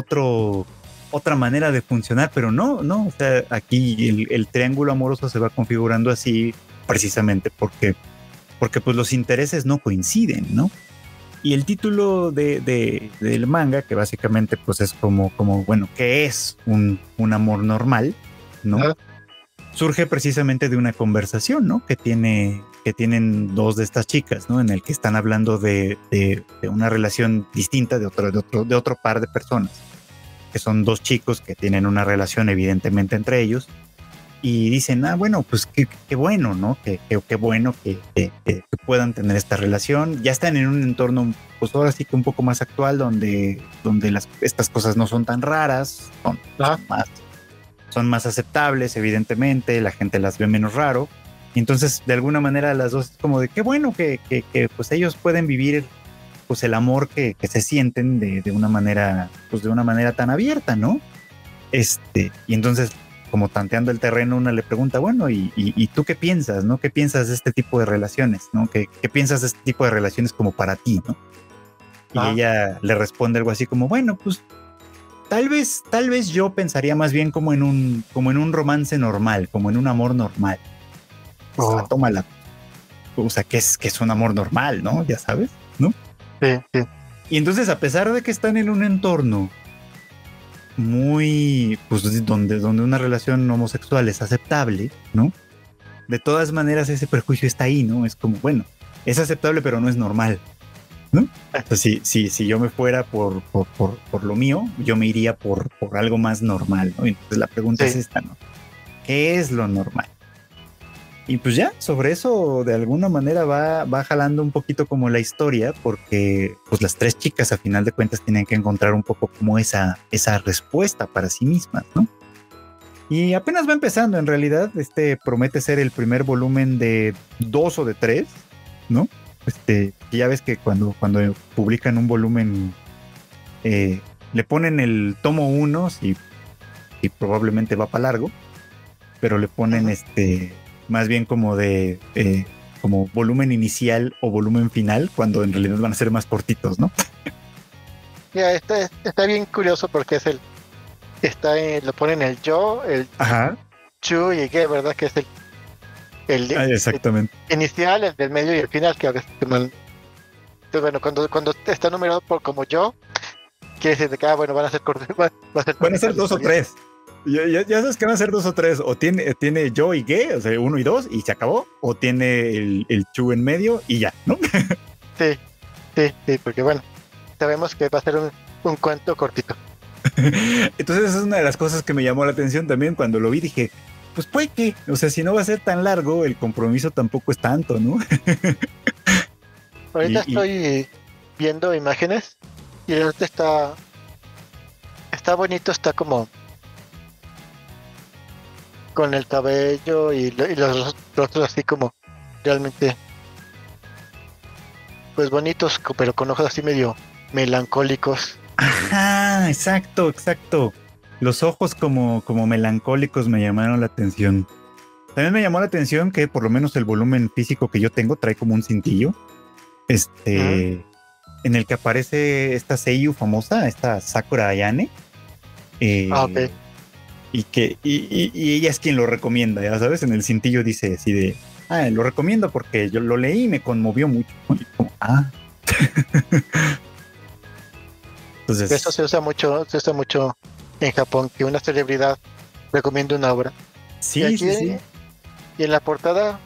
otra manera de funcionar, pero no, o sea, aquí el triángulo amoroso se va configurando así precisamente porque pues los intereses no coinciden, ¿no? Y el título del manga, que básicamente pues es como bueno, ¿qué es un amor normal? ¿No? ¿Ah? Surge precisamente de una conversación, ¿no? Que tienen dos de estas chicas, ¿no? En el que están hablando de una relación distinta de otro par de personas, que son dos chicos que tienen una relación evidentemente entre ellos, y dicen, bueno, pues qué bueno, ¿no? Qué bueno que puedan tener esta relación. Ya están en un entorno, pues ahora sí que un poco más actual, donde estas cosas no son tan raras, son más aceptables, evidentemente, la gente las ve menos raro. Y entonces, de alguna manera, las dos es como de qué bueno que pues ellos pueden vivir pues el amor que se sienten de una manera, pues de una manera tan abierta, ¿no? Y entonces, como tanteando el terreno, una le pregunta, bueno, ¿y tú qué piensas, no? ¿Qué piensas de este tipo de relaciones, no? ¿Qué piensas de este tipo de relaciones como para ti, no? Y ella le responde algo así como, bueno, pues tal vez yo pensaría más bien como en un romance normal, como en un amor normal. Tómala. O sea, que es un amor normal, ¿no? Ya sabes, ¿no? Sí. Y entonces, a pesar de que están en un entorno muy, pues, donde una relación homosexual es aceptable, ¿no? De todas maneras, ese prejuicio está ahí, ¿no? Es como, bueno, es aceptable, pero no es normal, ¿no? Entonces, si yo me fuera por lo mío, yo me iría por algo más normal, ¿no? Entonces la pregunta es esta, ¿no? ¿Qué es lo normal? Y pues ya, sobre eso de alguna manera va jalando un poquito como la historia, porque pues las tres chicas a final de cuentas tienen que encontrar un poco como esa respuesta para sí mismas, ¿no? Y apenas va empezando, en realidad, promete ser el primer volumen de 2 o de 3, ¿no? Ya ves que cuando publican un volumen, le ponen el tomo 1, y probablemente va para largo, pero le ponen más bien como de como volumen inicial o volumen final, cuando en realidad van a ser más cortitos, ¿no? Ya, está bien curioso porque lo ponen el yo, el chu y el que, ¿verdad? Que es exactamente. El inicial, el del medio y el final, que a veces entonces, bueno, cuando está numerado por como yo, quiere decir que bueno, van a ser cortos. Van a ser 2 o 3. Ya sabes que van a ser 2 o 3. O tiene yo y ge, o sea, 1 y 2 y se acabó. O tiene el chu en medio y ya, ¿no? Sí, porque bueno, sabemos que va a ser un cuento cortito. Entonces esa es una de las cosas que me llamó la atención también cuando lo vi. Dije, pues puede que, o sea, si no va a ser tan largo, el compromiso tampoco es tanto, ¿no? Ahorita estoy viendo imágenes Y el arte está bonito, está como con el cabello y los rostros así como realmente pues bonitos, pero con ojos así medio melancólicos. Ajá, exacto, exacto. Los ojos como melancólicos me llamaron la atención. También me llamó la atención que por lo menos el volumen físico que yo tengo trae como un cintillo. Ujú. En el que aparece esta seiyuu famosa, esta Sakura Ayane. Ok. Y ella es quien lo recomienda, ya sabes, en el cintillo dice así de, lo recomiendo porque yo lo leí y me conmovió mucho. Y como, Eso entonces, se usa mucho en Japón, que una celebridad recomienda una obra. Y sí, aquí, sí, sí. y en la portada,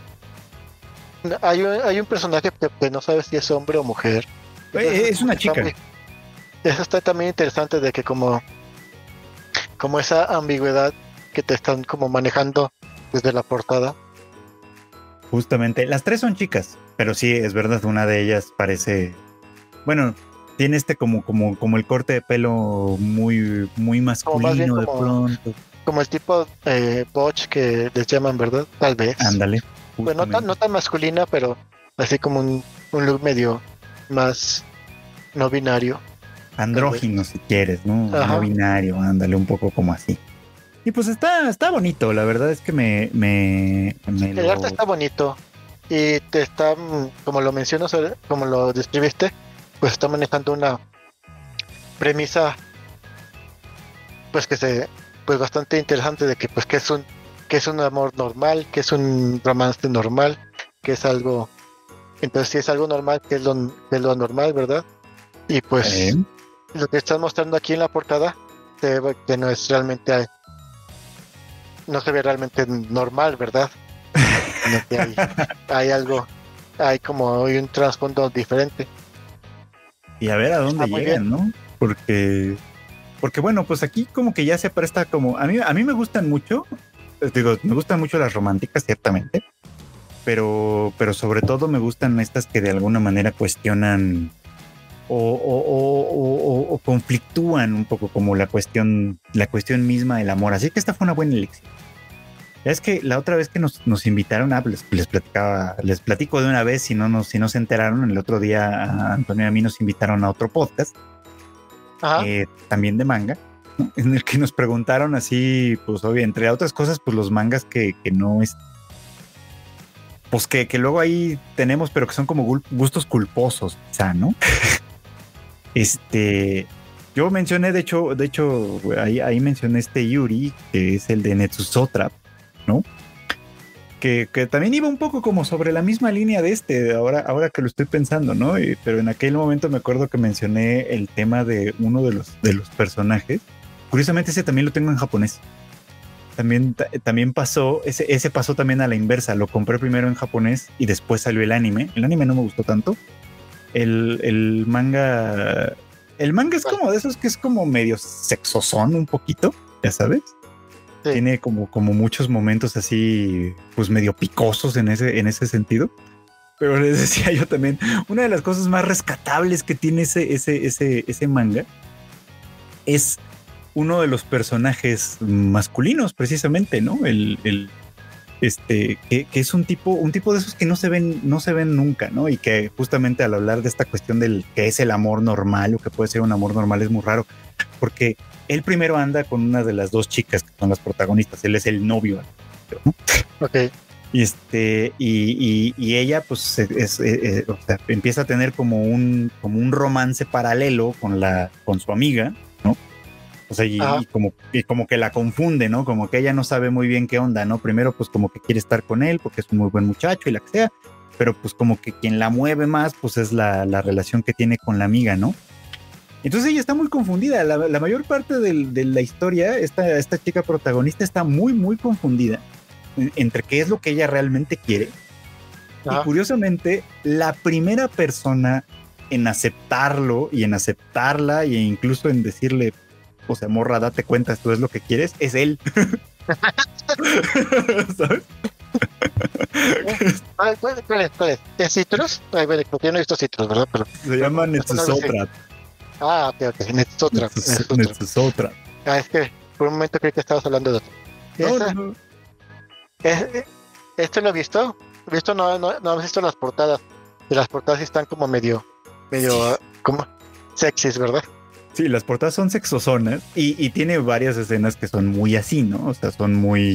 hay un personaje que no sabe si es hombre o mujer. Entonces, Es una chica, eso está también interesante de que como esa ambigüedad que te están como manejando desde la portada. justamente. Las tres son chicas, pero sí, es verdad, una de ellas parece, bueno, tiene como el corte de pelo muy Como más bien masculino de pronto. como el tipo botch que les llaman, ¿verdad? Tal vez. Ándale, Pues no justamente. tan masculina, pero así como un look medio más no binario, tal vez. Andrógino, si quieres, ¿no? No Ajá. binario, ándale, un poco como así. Y pues está bonito, la verdad es que me El arte lo... está bonito y te está, como lo mencionas, como lo describiste, pues está manejando una premisa, pues pues bastante interesante de que, pues, que es un amor normal, que es un romance normal, que es algo, entonces si es algo normal, que es lo normal, ¿verdad? Y pues ¿Eh? lo que están mostrando aquí en la portada, se ve que no es realmente, no se ve realmente normal, ¿verdad? Sino que hay algo, hay un trasfondo diferente. Y a ver a Está dónde muy bien. llegan, ¿no? Porque bueno, pues aquí como que ya se presta como... A mí me gustan mucho, digo, me gustan mucho las románticas, ciertamente, pero sobre todo me gustan estas que de alguna manera cuestionan o conflictúan un poco como la cuestión misma del amor. Así que esta fue una buena elección. Ya es que la otra vez que nos invitaron a, les platico de una vez, si no se enteraron, el otro día a Antonio y a mí nos invitaron a otro podcast, Ajá. también de manga, ¿no? En el que nos preguntaron así, pues obvio, entre otras cosas, pues los mangas que no es, pues que luego ahí tenemos, pero que son como gustos culposos, quizá, ¿no? Este, yo mencioné, de hecho, ahí mencioné este Yuri, que es el de Netsusotra, ¿no? Que también iba un poco como sobre la misma línea de ahora que lo estoy pensando, ¿no? Pero en aquel momento me acuerdo que mencioné el tema de uno de los personajes. Curiosamente ese también lo tengo en japonés. También pasó, ese pasó también a la inversa. Lo compré primero en japonés y después salió el anime. El anime no me gustó tanto. El manga... El manga es Vale. como de esos que es como medio sexosón un poquito, ya sabes. Sí. Tiene como muchos momentos así, pues medio picosos en ese sentido. Pero les decía yo también, una de las cosas más rescatables que tiene ese manga es uno de los personajes masculinos, precisamente, ¿no? Que es un tipo de esos que no se ven nunca, ¿no? Y que justamente al hablar de esta cuestión del que es el amor normal o que puede ser un amor normal es muy raro, porque él primero anda con una de las dos chicas que son las protagonistas, él es el novio, ¿no? Ok. Y ella pues o sea, empieza a tener como un romance paralelo con su amiga, ¿no? O sea, Ajá. y como que la confunde, ¿no? Como que ella no sabe muy bien qué onda, ¿no? Primero pues como que quiere estar con él porque es un muy buen muchacho y la que sea, pero pues como que quien la mueve más pues es la relación que tiene con la amiga, ¿no? Entonces ella está muy confundida. La mayor parte de la historia, esta chica protagonista está muy confundida entre qué es lo que ella realmente quiere. Y Ajá. curiosamente, la primera persona en aceptarlo y en aceptarla e incluso en decirle, o sea, morra, date cuenta, esto es lo que quieres, es él. ¿Sabes? ¿Cuál es? ¿Es Citrus? Ay, bueno, porque yo no he visto Citrus, ¿verdad? Pero, Se llama es una vez sí. Netsusotrat. Ah, ok, Netsutra. Netsusotra. Ah, es que por un momento creí que estabas hablando de otro. Y No, esa, no, no. eh, ¿Esto lo he visto? Visto, no has visto las portadas. Y las portadas sí están como medio, como sexys, ¿verdad? Sí, las portadas son sexosonas y tiene varias escenas que son muy así, ¿no? O sea, son muy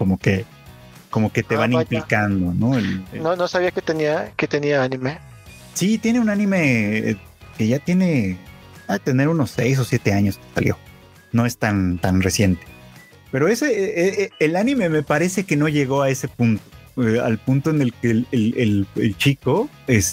como que te Ah, van vaya. implicando, ¿no? No sabía que tenía anime. Sí, tiene un anime que ya tiene a tener unos 6 o 7 años que salió. No es tan reciente. Pero el anime me parece que no llegó a ese punto. Al punto en el que el chico,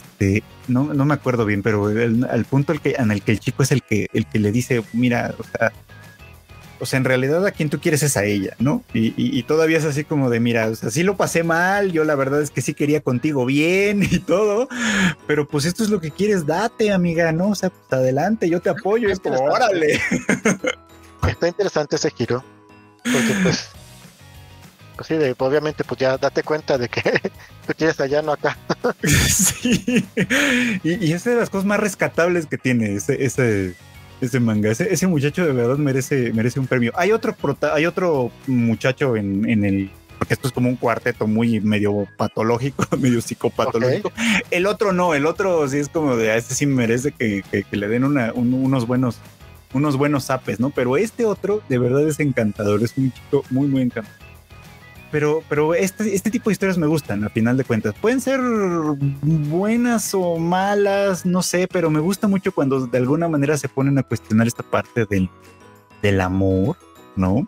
no me acuerdo bien, pero al punto en el que el chico es el que le dice, mira, o sea, en realidad a quien tú quieres es a ella, ¿no? Y todavía es así como de, mira, o sea, sí lo pasé mal, yo la verdad es que sí quería contigo bien y todo, pero pues esto es lo que quieres, date, amiga, ¿no? O sea, pues adelante, yo te apoyo, Está es como, interesante. órale. Está interesante ese giro. Porque pues sí, obviamente pues ya date cuenta de que tú quieres allá, no acá. Sí, y es de las cosas más rescatables que tiene ese manga. Ese muchacho de verdad merece un premio. Hay otro muchacho en el, porque esto es como un cuarteto muy medio patológico, medio Ok. psicopatológico. El otro no, el otro sí es como de, a este sí merece que le den unos buenos zapes, ¿no? Pero este otro de verdad es encantador, es un chico muy, muy encantador. Pero este tipo de historias me gustan, a final de cuentas. Pueden ser buenas o malas, no sé, pero me gusta mucho cuando de alguna manera se ponen a cuestionar esta parte del amor, ¿no?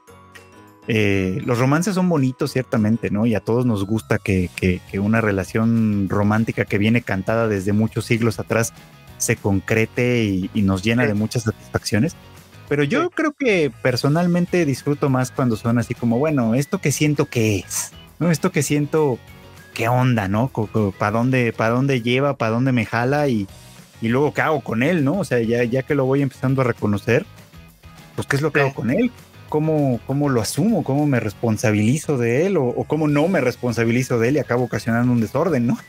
Los romances son bonitos, ciertamente, ¿no? Y a todos nos gusta que una relación romántica que viene cantada desde muchos siglos atrás se concrete y nos llena de Sí, muchas satisfacciones. Pero sí. yo creo que personalmente disfruto más cuando son así como, bueno, esto que siento que es, ¿no? Esto que siento, qué onda, ¿no? ¿Para dónde lleva, para dónde me jala y luego qué hago con él, ¿no? O sea, ya que lo voy empezando a reconocer, pues qué es lo que hago Sí. con él, cómo lo asumo, cómo me responsabilizo de él o cómo no me responsabilizo de él y acabo ocasionando un desorden, ¿no?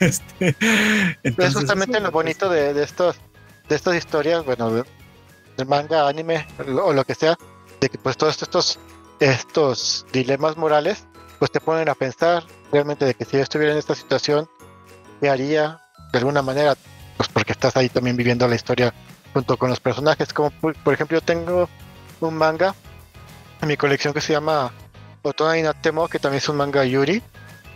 Es Entonces, eso justamente lo me parece. bonito de estas historias, bueno, de manga, anime o lo que sea, de que pues todos estos dilemas morales, pues te ponen a pensar realmente de que si yo estuviera en esta situación, ¿qué haría? De alguna manera, pues porque estás ahí también viviendo la historia junto con los personajes. Como por ejemplo, yo tengo un manga en mi colección que se llama Otona Inatemo, que también es un manga Yuri,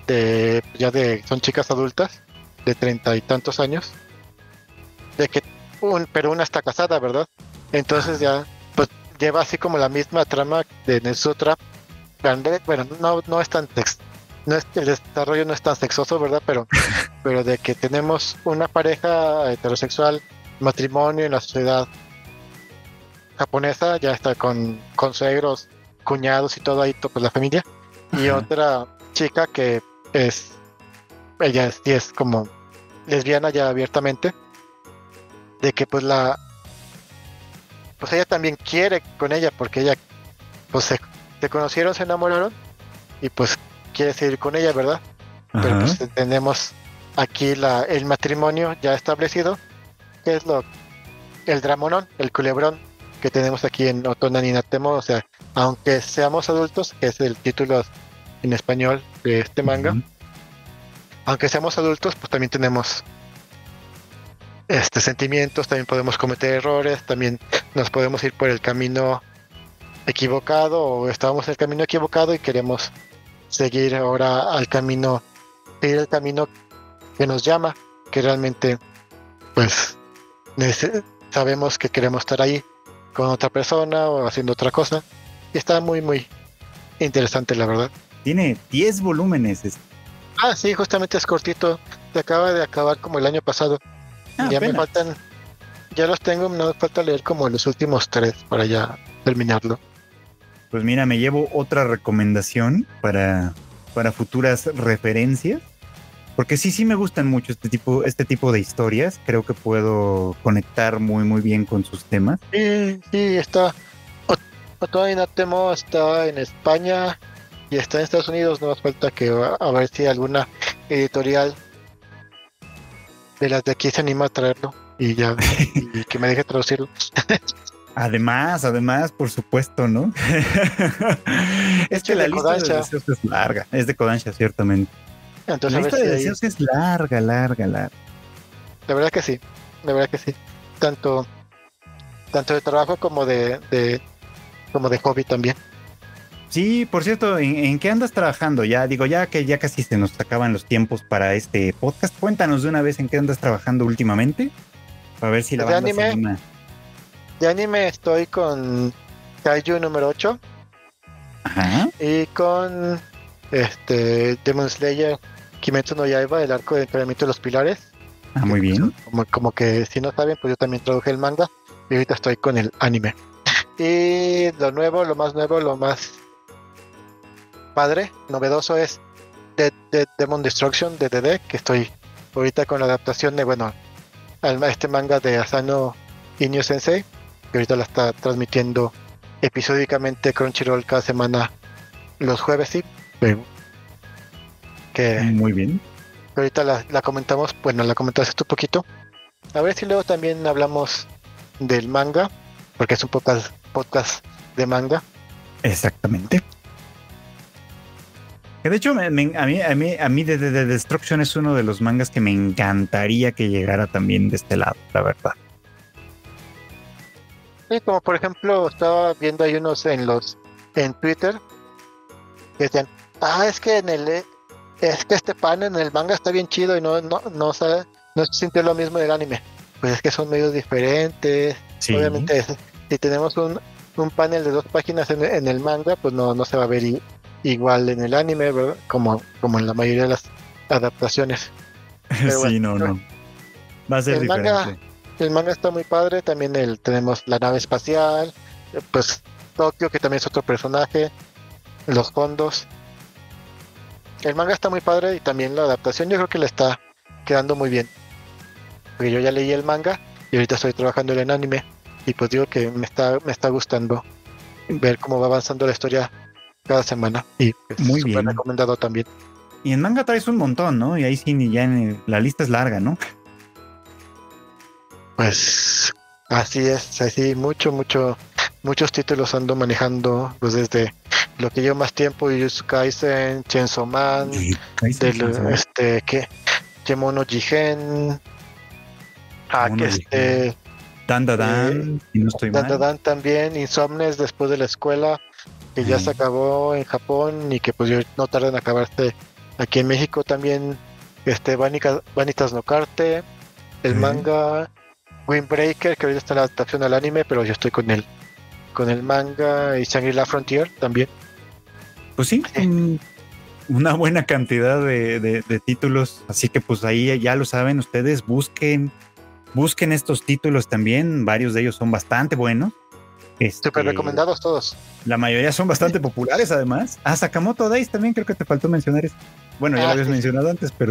son chicas adultas de 30 y tantos años, de que pero una está casada, ¿verdad? Entonces Ajá. ya, pues lleva así como la misma trama de Netsutra. Bueno, no es tan el desarrollo no es tan sexoso, ¿verdad? Pero de que tenemos una pareja heterosexual, matrimonio en la sociedad japonesa, ya está con suegros, cuñados y todo ahí, pues la familia. Y Ajá. otra chica que es, ella sí es como lesbiana ya abiertamente, de que pues ella también quiere con ella, porque ella, pues se conocieron, se enamoraron, y pues quiere seguir con ella, ¿verdad? Pero Ajá. pues tenemos aquí el matrimonio ya establecido, que es el dramonón, el culebrón que tenemos aquí en Otona ni Natemo, o sea, aunque seamos adultos, que es el título en español de este manga, Ujú. aunque seamos adultos, pues también tenemos sentimientos, también podemos cometer errores, también nos podemos ir por el camino equivocado o estábamos en el camino equivocado y queremos seguir el camino que nos llama, que realmente pues sabemos que queremos estar ahí con otra persona o haciendo otra cosa. Y está muy, muy interesante, la verdad. Tiene 10 volúmenes. Ah, sí, justamente es cortito. Se acaba de acabar como el año pasado. Ya me Apenas. faltan, ya los tengo, no me falta leer como los últimos tres para ya terminarlo. Pues mira, me llevo otra recomendación para futuras referencias. Porque sí me gustan mucho este tipo de historias. Creo que puedo conectar muy, muy bien con sus temas. Sí, sí, está. Otoa Inatemo está en España y está en Estados Unidos. No más falta que a ver si alguna editorial de las de aquí se anima a traerlo. y ya, y que me deje traducirlo. Además, por supuesto, ¿no? Es que Es la de lista de Kodansha, deseos es larga. Es de Kodansha, ciertamente. entonces La a ver lista si de ahí, deseos es larga, larga, larga. la verdad que sí, la verdad que sí. Tanto, tanto de trabajo como de hobby también. Sí, por cierto, ¿en qué andas trabajando? Ya digo, ya que ya casi se nos acaban los tiempos para este podcast. Cuéntanos de una vez en qué andas trabajando últimamente, para ver si la Pues banda se anima. de anime estoy con Kaiju número 8 Ajá. y con Demon Slayer Kimetsu no Yaiba, el arco de entrenamiento de los pilares. Ah, Que muy pues, bien. como que si no saben, pues yo también traduje el manga y ahorita estoy con el anime. Y lo nuevo, lo más padre, novedoso es Demon Destruction de DD, que estoy ahorita con la adaptación de, bueno, este manga de Asano Inyo Sensei, que ahorita la está transmitiendo episódicamente Crunchyroll cada semana los jueves, sí, pero que Muy bien. ahorita la comentamos, bueno, la comentaste tú un poquito. A ver si luego también hablamos del manga, porque es un podcast de manga. Exactamente. Que de hecho, a mí de Destruction es uno de los mangas que me encantaría que llegara también de este lado, la verdad. Sí, como por ejemplo, estaba viendo ahí unos en Twitter que decían, es que es que este pan en el manga está bien chido y no se sintió lo mismo del anime. Pues es que son medios diferentes. Sí. Obviamente, si tenemos un panel de 2 páginas en el manga, pues no se va a ver igual en el anime, ¿verdad? Como en la mayoría de las adaptaciones. Pero Sí, bueno, no. Va a ser el manga, diferente. el manga está muy padre. También tenemos la nave espacial, pues Tokio, que también es otro personaje, los fondos. El manga está muy padre y también la adaptación yo creo que le está quedando muy bien. Porque yo ya leí el manga y ahorita estoy trabajando en el anime y pues digo que me está gustando ver cómo va avanzando la historia cada semana y es Muy súper bien. recomendado también. Y en manga traes un montón, ¿no? Y ahí sí, ya la lista es larga, ¿no? Pues así es, así muchos títulos ando manejando, pues desde lo que llevo más tiempo, Jujutsu Kaisen, Chainsaw Man, que Kemono Jigen, Dan, si no estoy mal. Dan también, Insomnes después de la escuela, que ya se acabó en Japón y que pues yo no tarda en acabarse aquí en México también, Vanitas no Carte, el manga Windbreaker, que ahorita está en la adaptación al anime, pero yo estoy con el manga y Shangri-La Frontier también. Pues sí, una buena cantidad de títulos, así que pues ahí ya lo saben ustedes, busquen estos títulos también, varios de ellos son bastante buenos. Súper recomendados todos. La mayoría son bastante populares además. Sakamoto Days también creo que te faltó mencionar eso. Bueno, ya lo habías mencionado antes, pero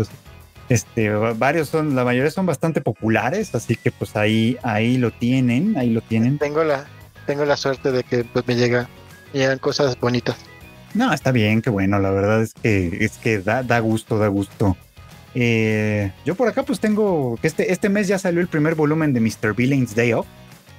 la mayoría son bastante populares, así que pues ahí lo tienen. Tengo la suerte de que pues me llegan cosas bonitas. No, está bien, qué bueno, la verdad es que da gusto. Yo por acá pues tengo que este mes ya salió el primer volumen de Mr. Villain's Day Off.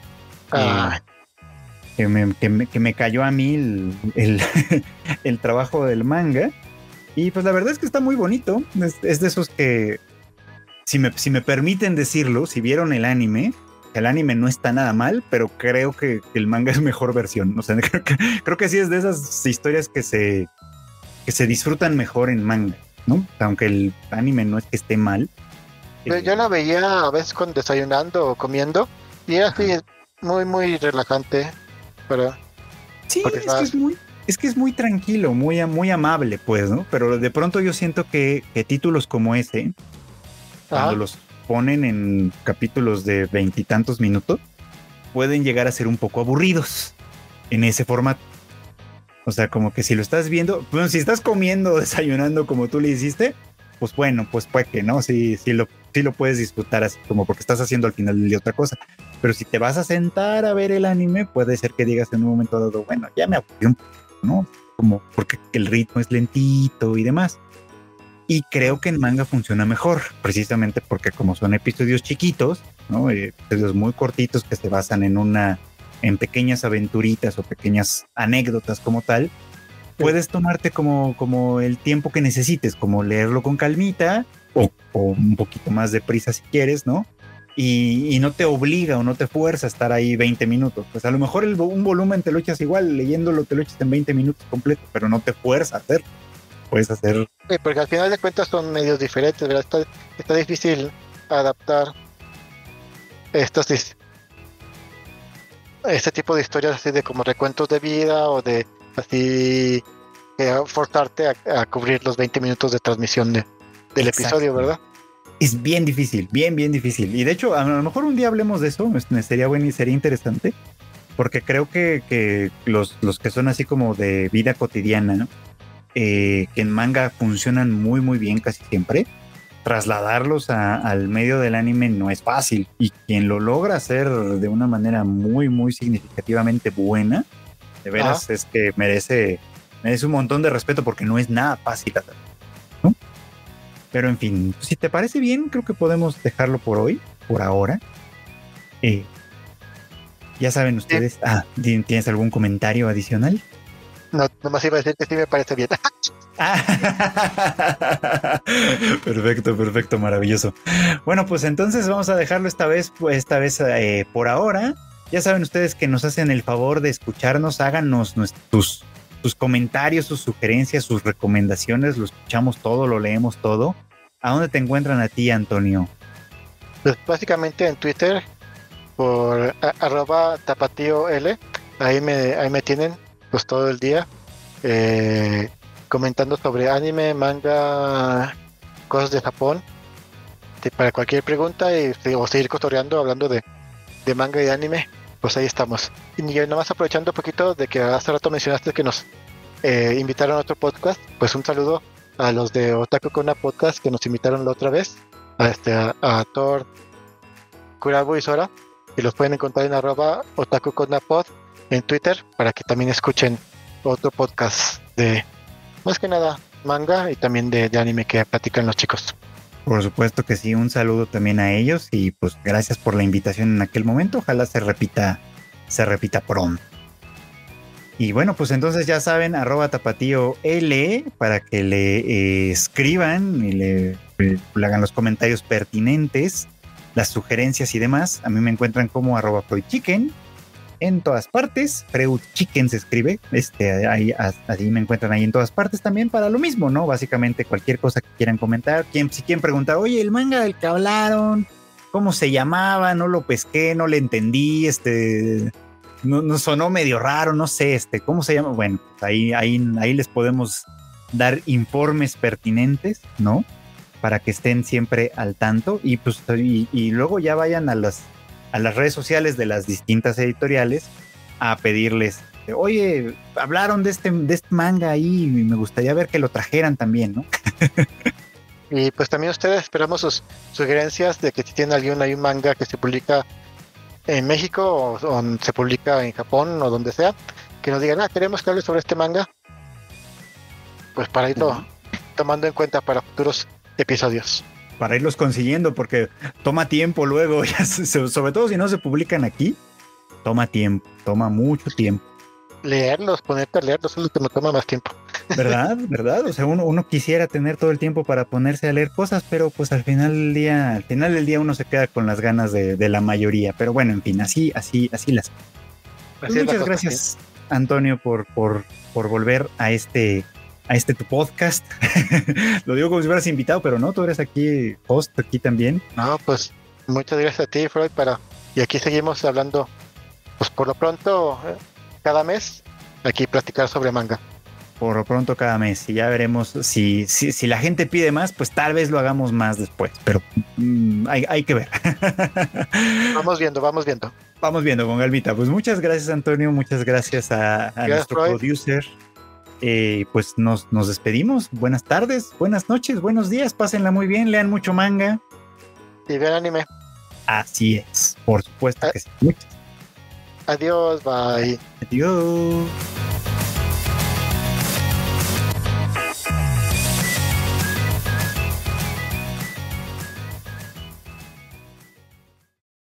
Que me cayó a mí el trabajo del manga. Y pues la verdad es que está muy bonito. Es de esos que, si me permiten decirlo, si vieron el anime no está nada mal, pero creo que el manga es mejor versión. O sea, creo que sí es de esas historias que se disfrutan mejor en manga, ¿no? Aunque el anime no es que esté mal. Yo la veía a veces cuando desayunando o comiendo y era así muy, muy relajante. Pero sí, es que es muy tranquilo, muy amable, pues, ¿no? Pero de pronto yo siento que títulos como ese, cuando los ponen en capítulos de 20 y tantos minutos, pueden llegar a ser un poco aburridos en ese formato. O sea, como que si lo estás viendo, bueno, si estás comiendo o desayunando como tú le hiciste, pues bueno, pues puede que no, sí lo puedes disfrutar así como porque estás haciendo al final del día otra cosa. Pero si te vas a sentar a ver el anime, puede ser que digas en un momento dado, bueno, ya me aburrí un poco, ¿no? Como porque el ritmo es lentito y demás. Y creo que en manga funciona mejor, precisamente porque como son episodios chiquitos, ¿no? Episodios muy cortitos que se basan en pequeñas aventuritas o pequeñas anécdotas como tal. Puedes tomarte como el tiempo que necesites, como leerlo con calmita o un poquito más de prisa si quieres, ¿no? Y no te obliga o no te fuerza a estar ahí 20 minutos. Pues a lo mejor un volumen te lo echas igual, leyéndolo te lo echas en 20 minutos completo, pero no te fuerza a hacerlo. Puedes hacer... Sí, porque al final de cuentas son medios diferentes, ¿verdad? Está difícil adaptar este tipo de historias así de como recuentos de vida o de así forzarte a cubrir los 20 minutos de transmisión del episodio, ¿verdad? Es bien difícil, bien difícil. Y de hecho, a lo mejor un día hablemos de eso, sería bueno y sería interesante, porque creo que los que son así como de vida cotidiana, ¿no? Que en manga funcionan muy bien casi siempre, trasladarlos al medio del anime no es fácil, y quien lo logra hacer de una manera muy significativamente buena, de veras es que merece un montón de respeto, porque no es nada fácil hacerlo, ¿no? Pero en fin, si te parece bien, creo que podemos dejarlo por hoy, por ahora. Ya saben ustedes. ¿Tienes algún comentario adicional? No, nomás iba a decir que sí me parece bien. Perfecto, maravilloso. Bueno, pues entonces vamos a dejarlo esta vez por ahora. Ya saben ustedes que nos hacen el favor de escucharnos, háganos sus comentarios, sus sugerencias, sus recomendaciones, lo escuchamos todo, lo leemos todo. ¿A dónde te encuentran a ti, Antonio? Pues básicamente en Twitter por @tapatíol, ahí me tienen pues todo el día comentando sobre anime, manga, cosas de Japón, para cualquier pregunta o seguir cotorreando hablando de manga y anime, pues ahí estamos. Y yo nomás aprovechando un poquito de que hace rato mencionaste que nos invitaron a otro podcast, pues un saludo a los de Otaku Kona Podcast que nos invitaron la otra vez, a Thor, Kurabu y Sora, y los pueden encontrar en @Otaku Kona Pod en Twitter, para que también escuchen otro podcast de más que nada manga y también de anime que platican los chicos. Por supuesto que sí, un saludo también a ellos, y pues gracias por la invitación en aquel momento, ojalá se repita pronto. Y bueno, pues entonces ya saben, @tapatíol para que le escriban y le hagan los comentarios pertinentes, las sugerencias y demás. A mí me encuentran como @FreudChicken en todas partes. Freud Chicken se escribe, ahí me encuentran ahí en todas partes también para lo mismo, ¿no? Básicamente cualquier cosa que quieran comentar, si quieren preguntar, oye, el manga del que hablaron, ¿cómo se llamaba? No lo pesqué, no le entendí, no sonó medio raro, no sé, ¿cómo se llama? Bueno, ahí les podemos dar informes pertinentes, ¿no? Para que estén siempre al tanto, y pues y luego ya vayan a las redes sociales de las distintas editoriales a pedirles, oye, hablaron de este manga ahí y me gustaría ver que lo trajeran también, ¿no? Y pues también ustedes esperamos sus sugerencias de que si tienen hay un manga que se publica en México o se publica en Japón o donde sea, que nos digan, queremos que hable sobre este manga, pues para irlo tomando en cuenta para futuros episodios. Para irlos consiguiendo, porque toma tiempo luego, sobre todo si no se publican aquí, toma mucho tiempo. Leerlos, ponerte a leerlos es lo que me toma más tiempo. ¿Verdad? O sea, uno quisiera tener todo el tiempo para ponerse a leer cosas, pero pues al final del día uno se queda con las ganas de la mayoría. Pero bueno, en fin, así las. Pues muchas gracias, Antonio, por volver a tu podcast. Lo digo como si fueras invitado, pero no, tú eres aquí host aquí también. No, pues muchas gracias a ti, Freud, y aquí seguimos hablando, pues por lo pronto cada mes aquí platicar sobre manga. Por lo pronto cada mes, y ya veremos si la gente pide más, pues tal vez lo hagamos más después, pero hay que ver. Vamos viendo. Vamos viendo con Galvita. Pues muchas gracias, Antonio, muchas gracias a nuestro producer. Pues nos despedimos. Buenas tardes, buenas noches, buenos días, pásenla muy bien, lean mucho manga y vean anime. Así es, por supuesto que sí. Adiós, bye. Adiós.